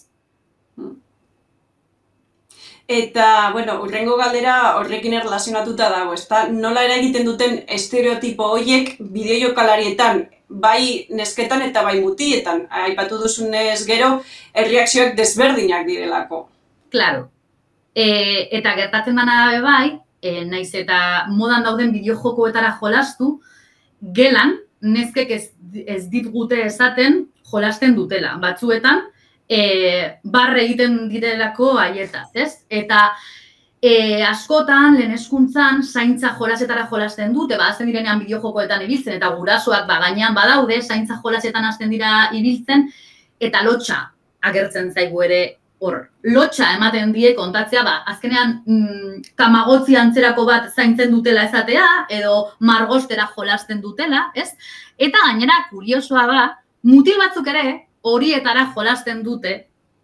Eta, bueno, urrengo galdera horrekin erlazionatuta dago, ezta? Nola eragiten duten estereotipo horiek bideojokalarietan, bai nesketan eta bai mutietan. Aipatu duzunez gero, erreakzioak desberdinak direlako. Claro. Eta gertatzen dena bai, naiz eta modan dauden bideojokoetara jolastu, gelan, neskek ez ditgute esaten jolasten dutela. Batzuetan, barre egiten direlako haietaz, ez? Eta askotan, lehen hezkuntzan, zaintza jolasetara jolasten dute, azten direnean bideojokoetan ibiltzen, eta gurasoak gainean badaude, zaintza jolasetan azten dira ibiltzen, eta lotxa agertzen zaigu ere hor. Lotxa ematen die kontatzea, ba, azkenean tamagotzi antzerako bat zaintzen dutela ezatea, edo margostera jolasten dutela, ez? Eta gainera, kuriosoa da, mutil batzuk ere, horietara jolasten dute,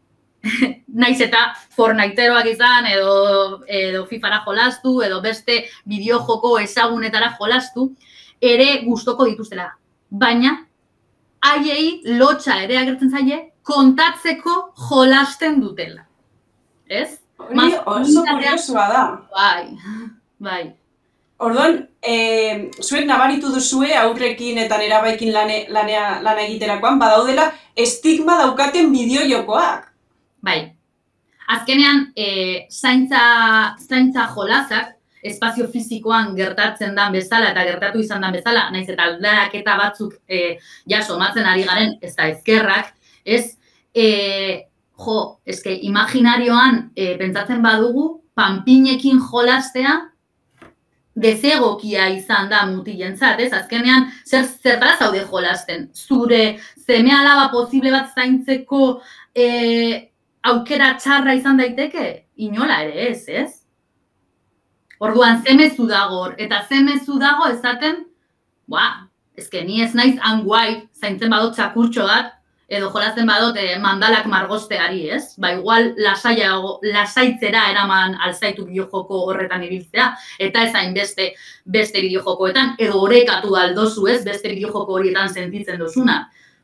naiz eta Fortniteroak izan, edo Fifara jolastu, edo beste bideojoko ezagunetara jolastu, ere gustoko dituztela. Baina, haiei lotxa ere agertzen zaie, kontatzeko jolasten dutela. Ez? Hori oso kuriosoa da. Bai, bai. Orduan, zuek nabaritu duzue aurrekin eta nerabaikin lana egiterakoan, badaudela estigma daukaten bideojokoak. Bai. Azkenean, zaintza jolazak, espazio fizikoan gertatzen dan bezala eta gertatu izan dan bezala, naiz eta aldaketa batzuk somatzen ari garen, ez da ezkerrak, ez, jo, eske, imaginarioan pentsatzen badugu, panpinekin jolastea, desegokia izan da mutilentzat, ez? Azkenean, zertara zaude jolasten? Zure seme alaba posible bat zaintzeko aukera txarra izan daiteke? Inola ere ez, ez? Orduan, zemezu dago, eta zemezu dago ezaten, ba, ezke ni ez naiz hanguai zaintzen badot txakurtxo bat, edo jolasten badot mandalak margosteari, ez? Ba, igual lasaitzera eraman alzaitu bideojoko horretan ibiltzea, eta ezain beste beste bideojokoetan, edo orekatu aldozu, ez? Beste bideojoko horietan sentitzen duzuna.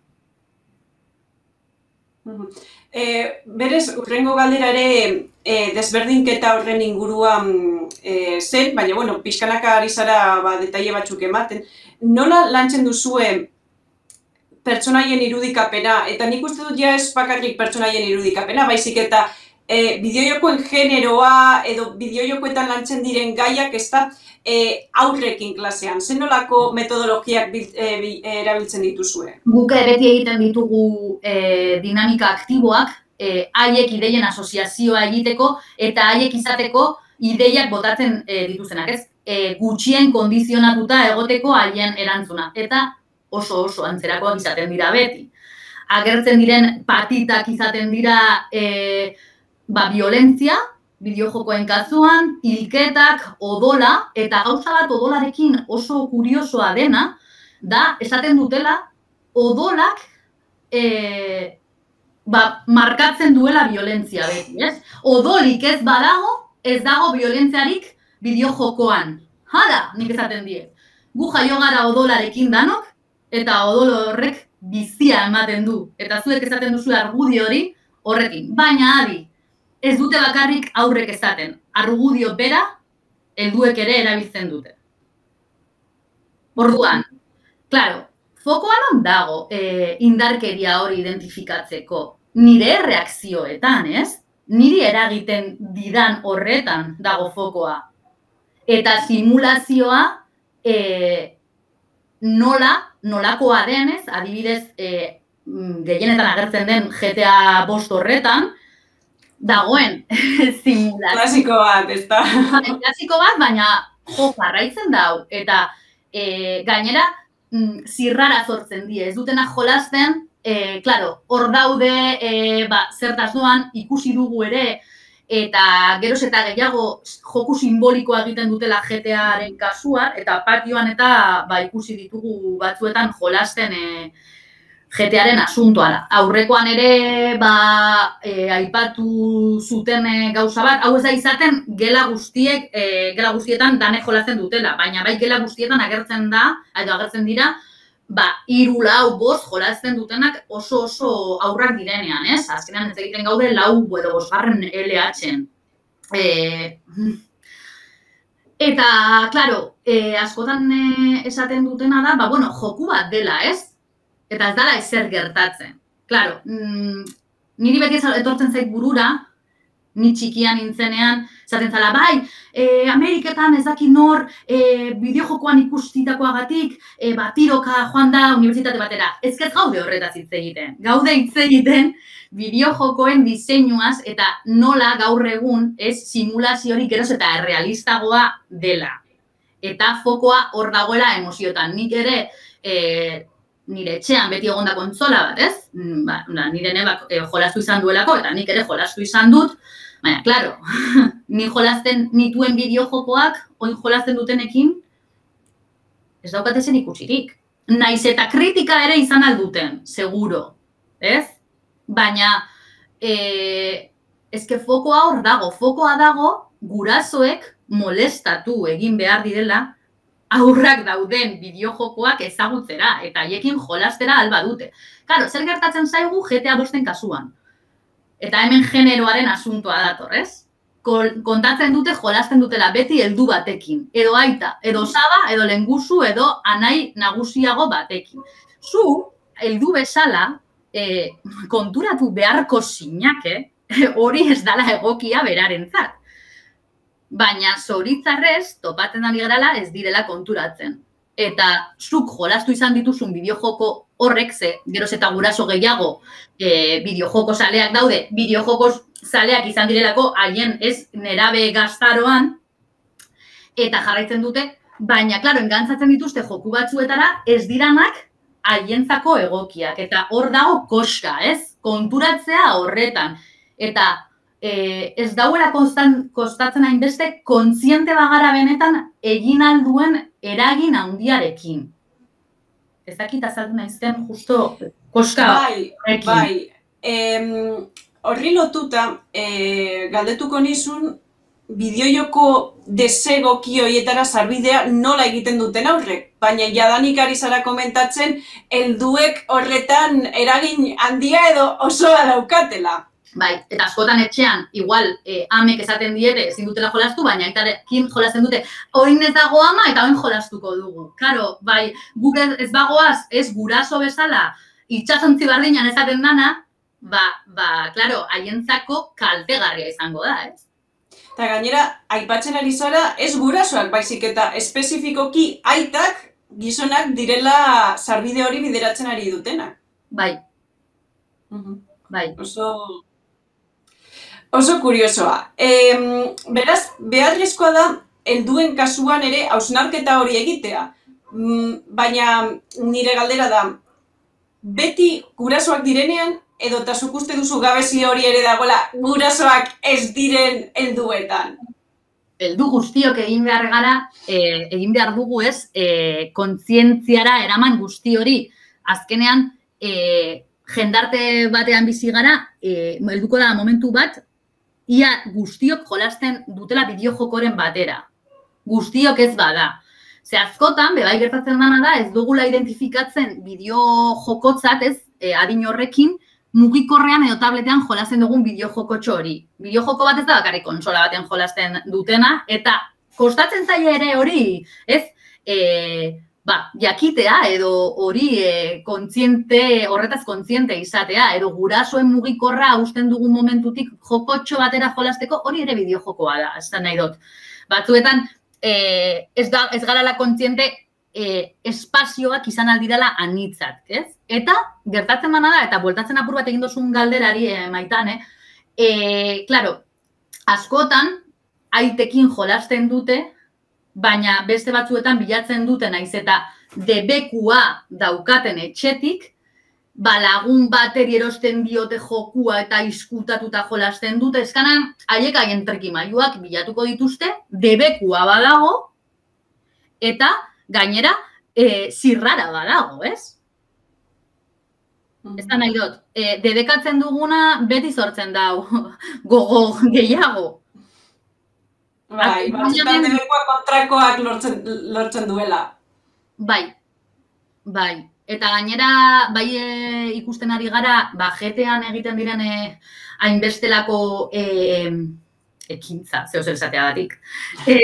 Berez, urrengo galdera ere desberdinketa horren inguruan zen, baina, bueno, pixkanaka ari zara detaile batzuk ematen. Nola lantzen duzue pertsonaien irudikapena, eta nik uste dut ja ez bakarrik pertsonaien irudikapena, baizik eta bideojokoen generoa edo bideojokoetan lantzen diren gaiak ez da aurrekin klasean. Zer nolako metodologiak erabiltzen dituzue? Guk beti egiten ditugu dinamika aktiboak, haiek ideien asoziazioa egiteko, eta haiek izateko ideiak botatzen dituzenak, ez? Gutxien kondizionatuta egoteko haien erantzuna. Eta oso oso antzerakoak izaten dira beti. Agertzen diren patitak izaten dira violentzia, bideojokoen kasuan, hilketak, odola, eta gauza bat odolarekin oso kuriosoa dena, da, esaten dutela, odolak markatzen duela violentzia beti, ez? Odolik ez badago, ez dago violentziarik bideojokoan. Hala, nik esaten die. Gu jaio gara odolarekin danok, eta odol horrek bizia ematen du. Eta zuek esaten duzu argudio hori horrekin. Baina, adi, ez dute bakarrik aurrek esaten. Argudio bera, helduek ere erabiltzen dute. Orduan, klaro, fokoan on dago indarkeria hori identifikatzeko. Nire reakzioetan, ez? Niri eragiten didan horretan dago fokoa. Eta simulazioa nola, nolakoa denez, adibidez, gehienetan agertzen den G T A bost horretan, dagoen simulazio. Klasiko bat, ez da? Klasiko bat, baina jo, jarraitzen dau. Eta gainera, mm, zirrara sortzen die, ez dutena jolasten, e, claro, hor daude, e, ba, zertaz doan, ikusi dugu ere, eta geroz eta gehiago joku simbolikoa egiten dutela G T A-ren kasuan, eta patioan eta ba, ikusi ditugu batzuetan jolasten e, G T A-ren asuntoa. Aurrekoan ere ba, e, aipatu zuten e, gauza bat, hau ez da izaten gela guztiek, e, gela guztietan danek jolasten dutela, baina bai gela guztietan agertzen da, edo agertzen dira, ba, hiru lau bost jolasten dutenak oso oso aurrak direnean, ez? Azkenean ez egiten gaude lau edo bosgarren L H-en. E, eta, klaro, e, askotan e, esaten dutena da, ba, bueno, joku bat dela, ez? Eta ez dela ezer gertatzen. Klaro, mm, niri beti etortzen zait burura, ni txikian nintzenean, esaten zala, bai, e, Ameriketan ez dakit nor e, bideojokoan ikustitakoagatik, e, ba, tiroka joan da unibertsitate batera. Ez ez gaude horretaz hitz egiten. Gaude hitz egiten bideojokoen diseinuaz eta nola gaur egun ez simulaziorik geroz eta errealistagoa dela. Eta fokoa hor dagoela emoziotan. Nik ere, e, nire etxean beti egonda kontsola bat, ez? Ba, nire nebak e, jolastu izan duelako, eta nik ere jolastu izan dut, baina, klaro, ni jolasten nituen bideojokoak, oin jolasten dutenekin, ez daukatezen ikusirik. Naiz eta kritika ere izan alduten, seguro, ez? Baina, e, ezke fokoa hor dago, fokoa dago gurasoek molestatu egin behar direla, aurrak dauden bideojokoak ezagutzera, eta haiekin jolastera alba dute. Karo, zer gertatzen zaigu G T A bosten kasuan? Eta hemen generoaren asuntoa dator, ez? Kontatzen dute jolasten dutela beti heldu batekin. Edo aita, edo saba, edo lengusu, edo anai nagusiago batekin. Zu, heldu bezala, e, konturatu beharko zinake, hori ez dala egokia berarentzat. Baina zoritzarrez, topatzen ari garala ez direla konturatzen. Eta zuk jolastu izan dituzun bideojoko horrek, ze geroz eta guraso gehiago e, bideojoko zaleak daude, bideojoko zaleak izan direlako haien ez nerabe gaztaroan, eta jarraitzen dute, baina, klaro, engantzatzen dituzte joku batzuetara ez diranak haientzako egokiak. Eta hor dago koska, ez? Konturatzea horretan. Eta Eh, ez dauela kostatzen hainbeste kontziente bagara benetan egin alduen eragin handiarekin. Ez dakit azaldu naizten justo koska bai, bai. Em, horri lotuta, e, galdetuko nizun bideojoko desegoki horietara sarbidea nola egiten duten aurrek. Baina jadanik ari zara komentatzen helduek horretan eragin handia edo osoa daukatela. Bai, eta askotan etxean, igual, eh, amek esaten diete, ezin dutela jolastu, baina aitarekin jolasten dute, oin ez dago ama eta oin jolastuko dugu. Karo, bai, guk ez bagoaz, ez guraso bezala, itxasontzi bardinan esaten dana, ba, ba, klaro, haientzako kaltegarria izango da, ez? Eta gainera, aipatzen ari zara, ez gurasoak baizik eta espezifikoki aitak gizonak direla sarbide hori bideratzen ari dutenak. Bai. Uh-huh. Bai. Oso... Oso kuriosoa. E, beraz, beharrezkoa da, helduen kasuan ere hausnarketa hori egitea. Baina nire galdera da, beti gurasoak direnean, edo eta zuk uste duzu gabezi hori ere dagoela gurasoak ez diren helduetan? Heldu guztiok egin behar gara, e, egin behar dugu ez, e, kontzientziara eraman guzti hori. Azkenean, e, jendarte batean bizi gara, e, helduko da momentu bat, ia guztiok jolasten dutela bideojokoren batera. Guztiok ez bada. Ze askotan, bebai gertatzen dana da, ez dugula identifikatzen bideojokotzat, ez, e, adin horrekin, mugikorrean edo tabletean jolasten dugun bideojokotxo hori. Bideojoko bat ez da bakarrik kontsola batean jolasten dutena, eta kostatzen zaie ere hori, ez, e, ba, jakitea edo hori e, kontziente, horretaz kontziente izatea, edo gurasoen mugikorra usten dugun momentutik jokotxo batera jolasteko, hori ere bideojokoa da, ez da nahi dut. Batzuetan, e, ez, da, ez garala kontziente e, espazioak izan aldirala anitzat, ez? Eta, gertatzen bana da, eta bueltatzen apur bat egin dozun galderari e, maitan, eh? E, klaro, askotan, aitekin jolasten dute, baina beste batzuetan bilatzen dute naiz eta debekua daukaten etxetik, ba, lagun bateri erosten diote jokua eta izkutatuta jolasten dute, eskanan, haiek haien trikimailuak bilatuko dituzte, debekua badago, eta gainera, e, zirrara badago, ez? Ez da nahi dut, e, debekatzen duguna beti sortzen dau, gogo gehiago. Bai, batzutan debekua kontrakoak lortzen, lortzen duela. Bai, bai. Eta gainera, bai e, ikusten ari gara, ba, G T An egiten diren e, hainbestelako e, ekintza, zeo zer esateagatik. E,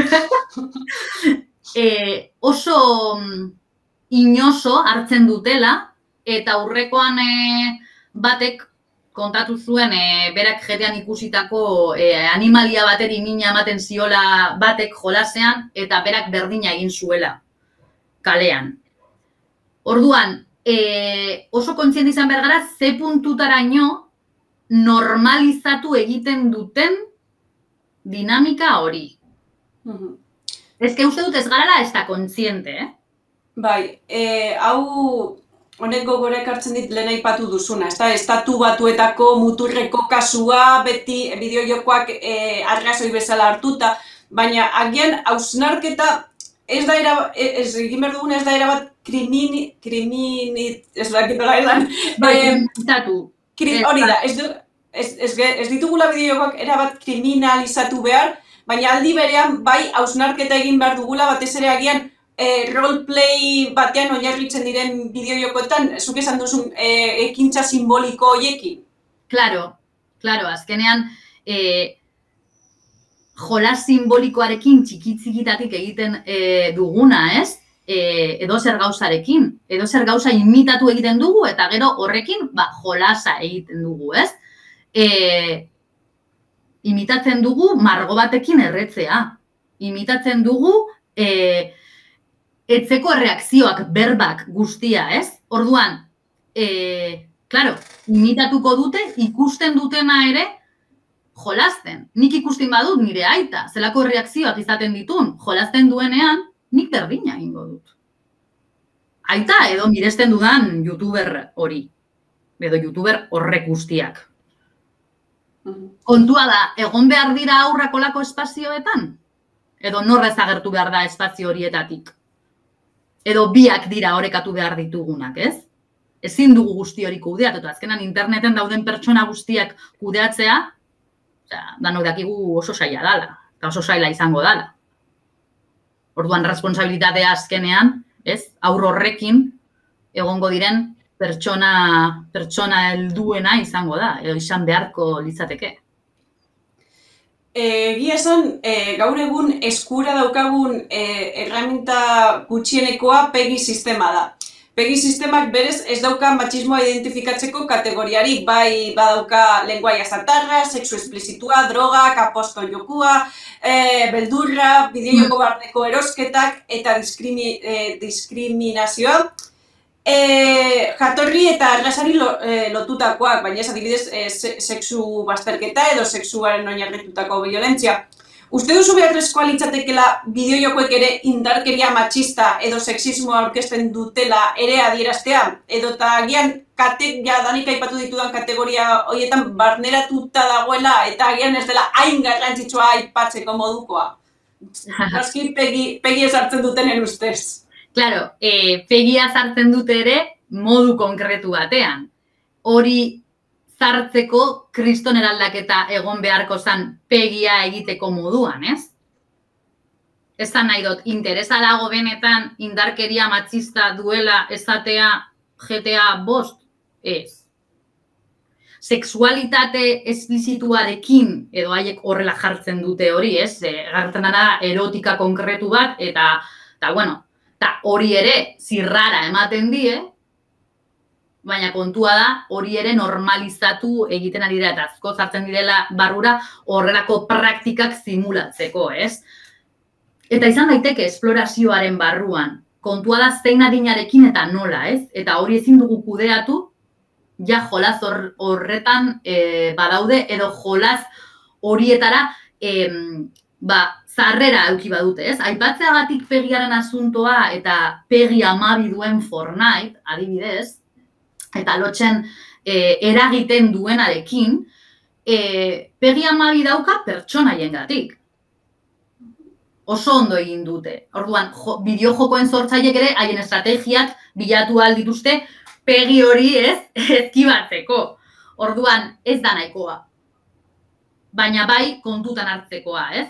e, oso inoso hartzen dutela, eta aurrekoan e, batek kontatu zuen, e, berak G T An ikusitako e, animalia bateri mina ematen ziola batek jolasean, eta berak berdina egin zuela kalean. Orduan, e, oso kontziente izan behar gara, ze puntutaraino normalizatu egiten duten dinamika hori. Mhm. Ez que uste dut ez garala ez da kontziente, eh? Bai, e, hau honek gogora ekartzen dit lehen aipatu duzuna, ez da, estatu batuetako muturreko kasua, beti bideojokoak e, arrazoi bezala hartuta, baina agian hausnarketa ez da era, ez egin behar duguna ez da era bat krimini, krimini, ez da, kitola esan. Bai, kriminalizatu. Hori da, ez, ez, ez, ez ditugula bideojokoak era bat kriminalizatu behar, baina aldi berean bai hausnarketa egin behar dugula, batez ere agian e, roleplay batean oinarritzen diren bideojokoetan, zuk esan duzun e, ekintza simboliko horiekin. Claro, claro, azkenean, e, jolas simbolikoarekin txiki-txikitatik egiten e, duguna, ez? E, edo zer gauzarekin, edo zer gauza imitatu egiten dugu, eta gero horrekin ba, jolasa egiten dugu, ez? E, imitatzen dugu margo batekin erretzea. Imitatzen dugu e, etzeko reakzioak, berbak guztia, ez? Orduan, e, claro, imitatuko dute, ikusten dutena ere, jolasten. Nik ikusten badut nire aita, zelako reakzioak izaten ditun, jolasten duenean, nik berdina egingo dut. Aita edo miresten dudan youtuber hori, edo youtuber horrek guztiak. Kontua da, egon behar dira aurrak olako espazioetan? Edo norrez agertu behar da espazio horietatik? Edo biak dira orekatu behar ditugunak, ez? Ezin dugu guzti hori kudeatu, azkenan interneten dauden pertsona guztiak kudeatzea, danok dakigu oso saila dala, eta oso saila izango dala. Orduan, responsabilitatea azkenean, ez, aur horrekin egongo diren pertsona, pertsona helduena izango da, edo izan beharko litzateke. Egia esan, e, gaur egun eskura daukagun e, erraminta gutxienekoa PEGI sistema da. PEGI sistemak berez ez dauka matxismoa identifikatzeko kategoriarik, bai badauka lenguaia zatarra, sexu esplizitua, drogak, aposto jokua, e, beldurra, bideojoko barneko erosketak eta diskrimi, e, diskriminazioa. E, jatorri eta arrazari lo, e, lotutakoak, baina ez adibidez e, se, sexu bazterketa edo sexuaren oinarritutako violentzia. Uste duzu beharrezkoa litzatekela bideojokoek ere indarkeria matxista edo sexismoa aurkezten dutela ere adieraztea? Edo eta agian katek, ja, danik aipatu ditudan kategoria horietan barneratuta dagoela eta agian ez dela hain garrantzitsua aipatzeko modukoa? Aski pegi, pegi ezartzen dutenen ustez. Claro, eh, pegia sartzen dute ere modu konkretu batean. Hori zartzeko kriston eraldaketa egon beharko zan pegia egiteko moduan, ez? Esan nahi dut, interesa dago benetan indarkeria matxista duela esatea G T A bost? Ez. Sexualitate esplizituarekin, edo haiek horrela jartzen dute hori, ez? Gartzen da erotika konkretu bat, eta, eta bueno, eta hori ere zirrara ematen die, baina kontua da hori ere normalizatu egiten ari dira eta asko sartzen direla barrura horrelako praktikak simulatzeko, ez? Eta izan daiteke esplorazioaren barruan, kontua da zein adinarekin eta nola, ez? Eta hori ezin dugu kudeatu, ja jolaz horretan e, badaude edo jolaz horietara e, ba, zarrera euki badute, ez? Aipatzeagatik Pegiaren asuntoa eta Pegi amabi duen Fortnite, adibidez, eta lotzen e, eragiten duenarekin, e, Pegi amabi dauka pertsonaiengatik. Oso ondo egin dute. Orduan, jo, bideojokoen sortzaileek ere haien estrategiak bilatu ahal dituzte Pegi hori, ez, ezkibatzeko. Orduan, ez da nahikoa. Baina bai kontutan hartzekoa, ez?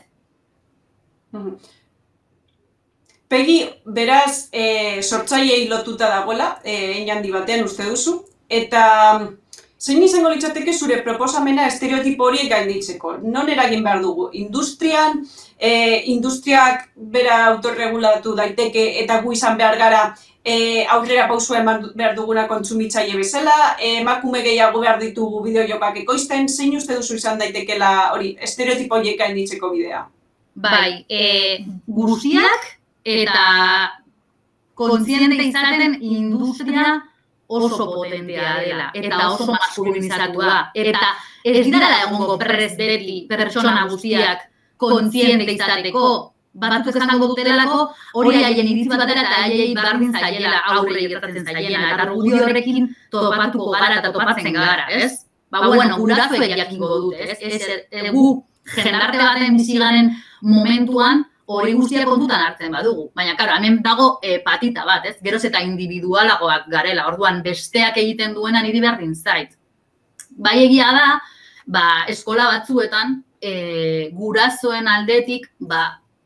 Pegi, beraz, e, sortzaileei lotuta dagoela, e, hein handi batean uste duzu, eta zein izango litzateke zure proposamena estereotipo horiek gainditzeko? Non eragin behar dugu? Industrian, e, industriak bera autorregulatu daiteke eta gu izan behar gara e, aurrera pausua eman behar duguna kontsumitzaile bezala, e, emakume gehiago behar ditugu bideojokak ekoizten, zein uste duzu izan daitekela hori estereotipo horiek gainditzeko bidea? Bai, e, guztiak eta kontziente izaten industria oso potentea dela, eta oso maskulinizatua, eta ez dira egongo prest beti pertsona guztiak kontziente izateko, batzuk esango dutelako, hori haien iritzi bat dela eta haiei bardin zaiela aurre gertatzen zaiela, eta argudio horrekin topatuko gara eta topatzen gara, ez? Ba, bueno, gurasoek jakingo dute, ez? Ez, gu jendarte baten bizigaren momentuan, hori guztiak kontutan hartzen badugu. Baina, karo, hemen dago e, patita bat, ez? Geroz eta individualagoak garela, orduan besteak egiten duena niri berdin zait. Bai egia da, ba, eskola batzuetan, e, gurasoen aldetik, ba,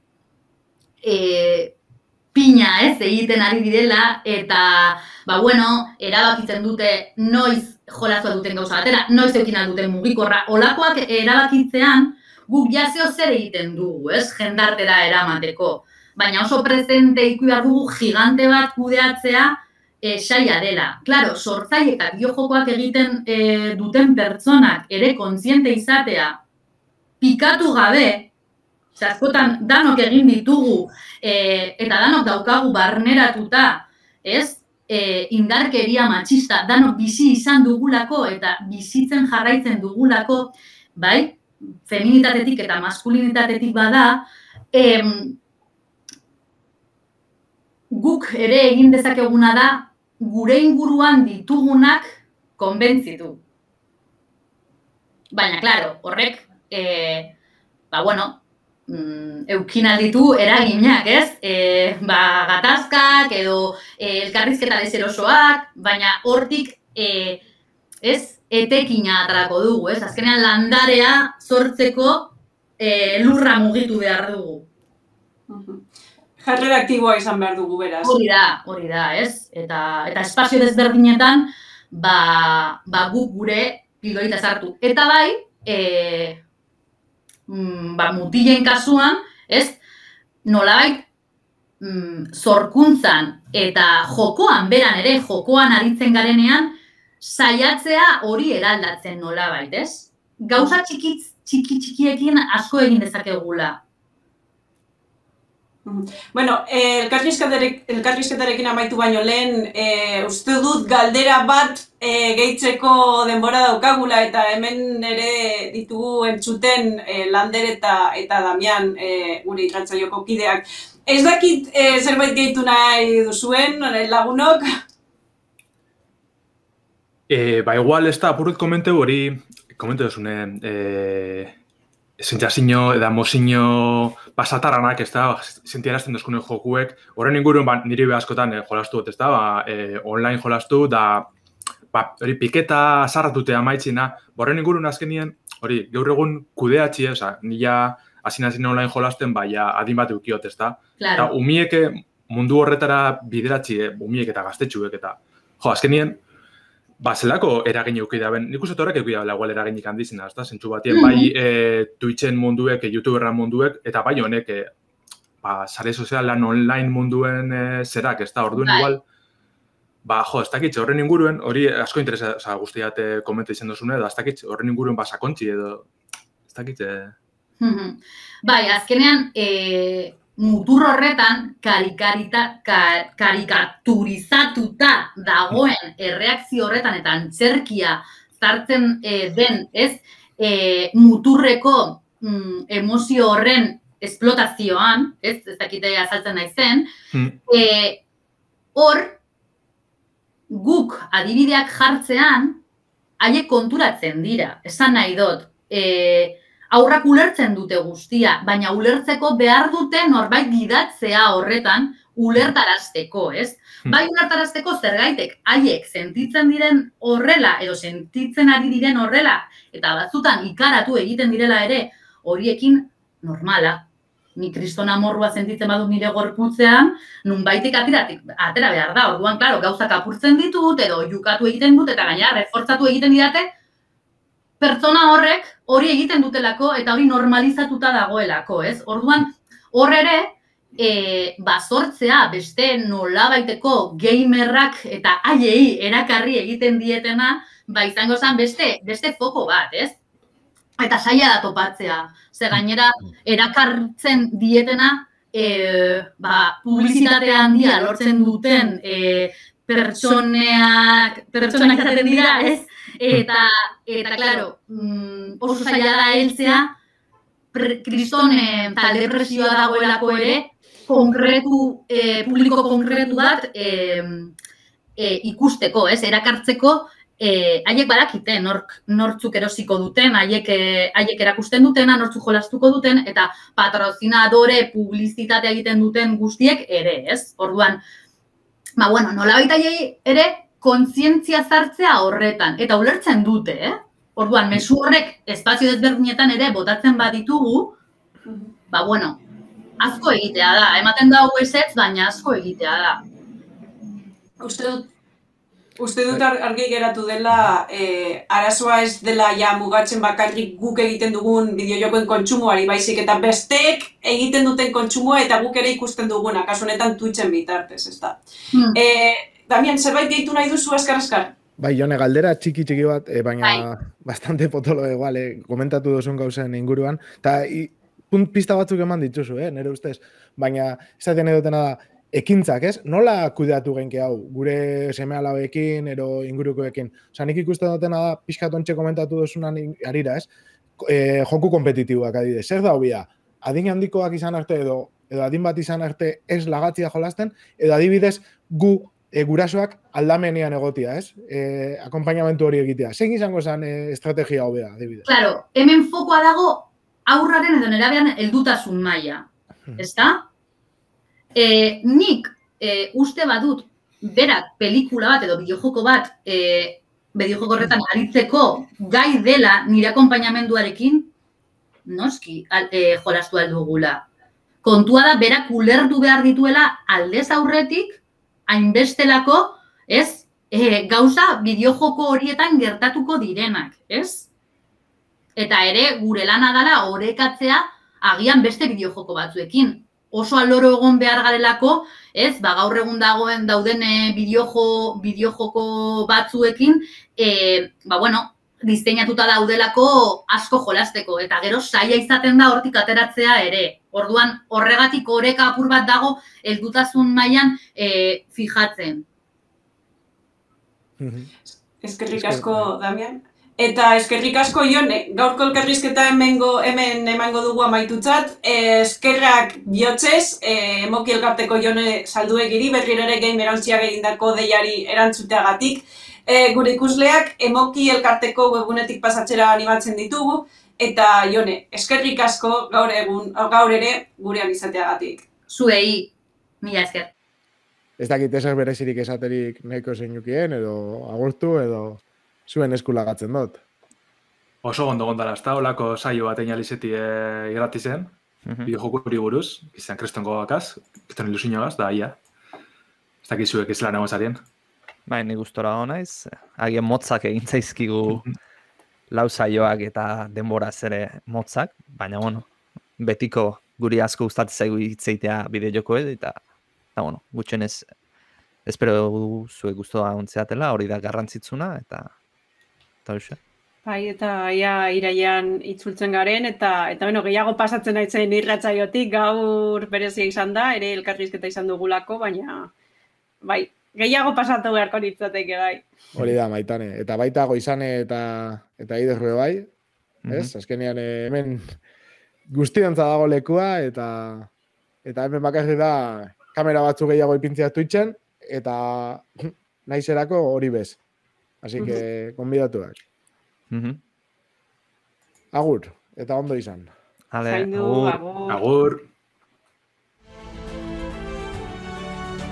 e, pina, ez, egiten ari direla, eta, ba, bueno, erabakitzen dute noiz jolazua duten gauza batera, noiz eukin alduten mugikorra, olakoak erabakitzean, guk jaseo zer egiten dugu, ez, jendartera eramateko. Baina oso presente ikusi behar dugu gigante bat kudeatzea e, saia dela. Claro, sortzaile eta bideojokoak egiten e, duten pertsonak ere kontziente izatea, pikatu gabe, askotan danok egin ditugu, e, eta danok daukagu barneratuta, ez, e, indarkeria matxista, danok bizi izan dugulako eta bizitzen jarraitzen dugulako, bai, feminitatetik eta maskulinitatetik bada, em, guk ere egin dezakeguna da gure inguruan ditugunak konbentzitu. Baina, klaro, horrek, e, ba, bueno, mm, eukin alditu eraginak, ez? E, ba, gatazkak edo e, elkarrizketa deserosoak, baina hortik, e, ez, etekina atrako dugu, ez? Azkenean landarea sortzeko e, lurra mugitu behar dugu. Jarrera aktiboa izan behar dugu, beraz. Hori da, hori da, ez? Eta, eta espazio desberdinetan, ba, ba guk gure pildorita sartu. Eta bai, e, mm, ba, mutilen kasuan, ez? Nolabait, mm, sorkuntzan eta jokoan, beran ere, jokoan aritzen garenean, saiatzea hori eraldatzen nolabait, ez? Gauza txiki txiki txikiekin asko egin dezakegula. Bueno, eh, elkarrizketarekin amaitu baino lehen, eh, uste dut galdera bat eh, gehitzeko denbora daukagula eta hemen ere ditugu entzuten eh, Lander eta, eta Damian eh, gure irratzaioko kideak. Ez dakit eh, zerbait gehitu nahi duzuen, lagunok? E, ba, igual ez da, apurret komente hori, komente duzune, e, sentsazio eta mozio pasataranak, ez da, sentiarazten duzkune jokuek, horren inguruen, ba, niri be askotan e, jolastu dut, ez da, ba, e, online jolastu, da, ba, hori piketa sarratutea maitzina, ba, horren inguruen azkenien, hori, gaur egun kudeatxi, oza, nila hasi nazien online jolasten, ba, ja, adin bat eukiot, ez da. Claro. Eta, umieke mundu horretara bideratxi, e, umiek eta gaztetxuek, eta, jo, azkenien, ba, zelako eragin eukide ben, nik uste horrek eukide bela igual eraginik handizena, ez da, zentzu batien, bai e, Twitchen munduek, e, YouTuberran munduek, eta bai honek, e, ba, sare sozialan online munduen e, zerak, ez da, orduan igual, ba, jo, ez dakitxe, horren inguruen, hori asko interesa, oza, guztiat komenta izan duzune, da, ez dakitxe, horren inguruen basakontzi edo, ez dakitxe. Bai, azkenean, e, mutur horretan karikarita, kar, karikaturizatuta dagoen erreakzio horretan eta antzerkia zartzen e, den, ez, e, muturreko mm, emozio horren esplotazioan, ez, ez dakite azaltzen naizen, Mm. e, hor, guk adibideak jartzean, haiek konturatzen dira, esan nahi dut, e, aurrak ulertzen dute guztia, baina ulertzeko behar dute norbait gidatzea horretan, ulertarazteko, ez? Hmm. Bai ulertarazteko zergaitek haiek sentitzen diren horrela, edo sentitzen ari diren horrela, eta batzutan ikaratu egiten direla ere, horiekin normala. Ni kriston amorrua sentitzen badut nire gorputzean, nunbaitik ateratik, atera behar da. Orduan, klaro, gauzak apurtzen ditut, edo jukatu egiten dut, eta gaina refortzatu egiten didate, pertsona horrek hori egiten dutelako, eta hori normalizatuta dagoelako, ez? Orduan, hor ere, e, bazortzea beste nolabaiteko gamerrak eta haiei erakarri egiten dietena, ba izango zen beste, beste foko bat, ez? Eta saia da topatzea. Ze gainera, erakartzen dietena, e, ba, publizitate handia lortzen duten e, pertsoneak, pertsonak izaten dira, ez? Eta, eta, klaro, mm, oso saia da heltzea, kriston talde presioa dagoelako ere, konkretu, eh, publiko konkretu bat eh, eh, ikusteko, ez, erakartzeko, eh, haiek badakite nork, nortzuk erosiko duten, haiek, eh, haiek erakusten dutena, nortzuk jolastuko duten, eta patrozinadore publizitatea egiten duten guztiek ere, ez? Orduan, ba, bueno, nolabait haiei ere kontzientzia zartzea horretan, eta ulertzen dute, eh? Orduan, mezu horrek espazio desberdinetan ere botatzen baditugu, ba, bueno, asko egitea da. Ematen da hau ezetz, baina asko egitea da. Uste dut, uste dut argi geratu dela, eh, arazoa ez dela ja mugatzen bakarrik guk egiten dugun bideojokoen kontsumoari, baizik eta besteek egiten duten kontsumoa eta guk ere ikusten duguna, kasu honetan Twitchen bitartez, ez da. Hmm. Eh, Damian, zerbait gehitu nahi duzu askar-askar? Bai, Jone, galdera txiki txiki bat, eh, baina Bai. bastante potolo igual, eh, komentatu duzun gauzen inguruan, eta punt pista batzuk eman dituzu, eh, nire ustez, baina esaten edotena da, ekintzak, ez? Nola kudeatu genke hau, gure seme-alabekin, ero ingurukoekin? Osa, nik ikusten dutena da, pixkat ontxe komentatu duzunan arira, ez? E, joku kompetitiboak adibidez, zer da hobia? Adin handikoak izan arte edo, edo adin bat izan arte ez lagatzia jolasten, edo adibidez gu e, gurasoak aldamenean egotia, ez? E, akompainamentu hori egitea. Zein izango zen e, estrategia hobea, adibidez? Claro, hemen fokoa dago aurraren edo nerabean heldutasun maila, ezta? E, nik e, uste badut berak pelikula bat edo bideojoko bat e, bideojoko horretan aritzeko gai dela nire akonpainamenduarekin, noski e, jolastu aldugula. Kontua da berak ulertu behar dituela aldez aurretik hainbestelako, ez, e, gauza bideojoko horietan gertatuko direnak, ez? Eta ere gure lana dela orekatzea agian beste bideojoko batzuekin. Oso aloro egon behar garelako, ez, ba, gaur egun dagoen dauden bideojo, bideojoko batzuekin, e, ba, bueno, diseinatuta daudelako asko jolasteko, eta gero saia izaten da hortik ateratzea ere. Orduan, horregatik oreka apur bat dago heldutasun mailan e, fijatzen. Eskerrik asko, Damian. Eta eskerrik asko, Jone, gaurko elkarrizketa hemengo, hemen emango dugu amaitutzat. Eskerrak bihotzez, Emoki Elkarteko Jone Salduegiri, berriro ere Gamer Ontziak egindako deiari erantzuteagatik. E, gure ikusleak Emoki Elkarteko webunetik pasatzera animatzen ditugu. Eta, Jone, eskerrik asko gaur egun, gaur ere gurean izateagatik. Zuei, mila esker. Ez dakit ezer berezirik esaterik nahiko zeinukien, edo agurtu, edo zuen eskulagatzen dut. Oso ondo gondala, ez da, olako saio bat einalizeti e, irrati zen, bideojokuri buruz, izan kristongo bakaz, kriston ilusinogaz, da, ia. Ez dakit zuek izela negozarien. Bai, ni gustora honaiz, agian motzak egin zaizkigu lau saioak eta denbora ere motzak, baina, bueno, betiko guri asko gustatzen zaigu hitzeitea bideojokoez, eta, eta, bueno, gutxenez, espero zuek gustoa ontzeatela, hori da garrantzitsuna, eta, eta hoxe. Bai, eta ia iraian itzultzen garen, eta, eta bueno, gehiago pasatzen naitzen irratsaiotik, gaur berezia izan da, ere elkarrizketa izan dugulako, baina, bai, gehiago pasatu beharko nitzateke bai. Hori da, Maitane. Eta baita Goizane eta eta Iderrue bai, ez? Azkenean hemen guztiontza dago lekua, eta eta hemen bakarrik da kamera batzuk gehiago ipintzea Twitchen, eta naizerako hori bez. Así que, konbidatuak. Mhm. Agur, eta ondo izan. Ale, Zaindu, agur. agur. Agur.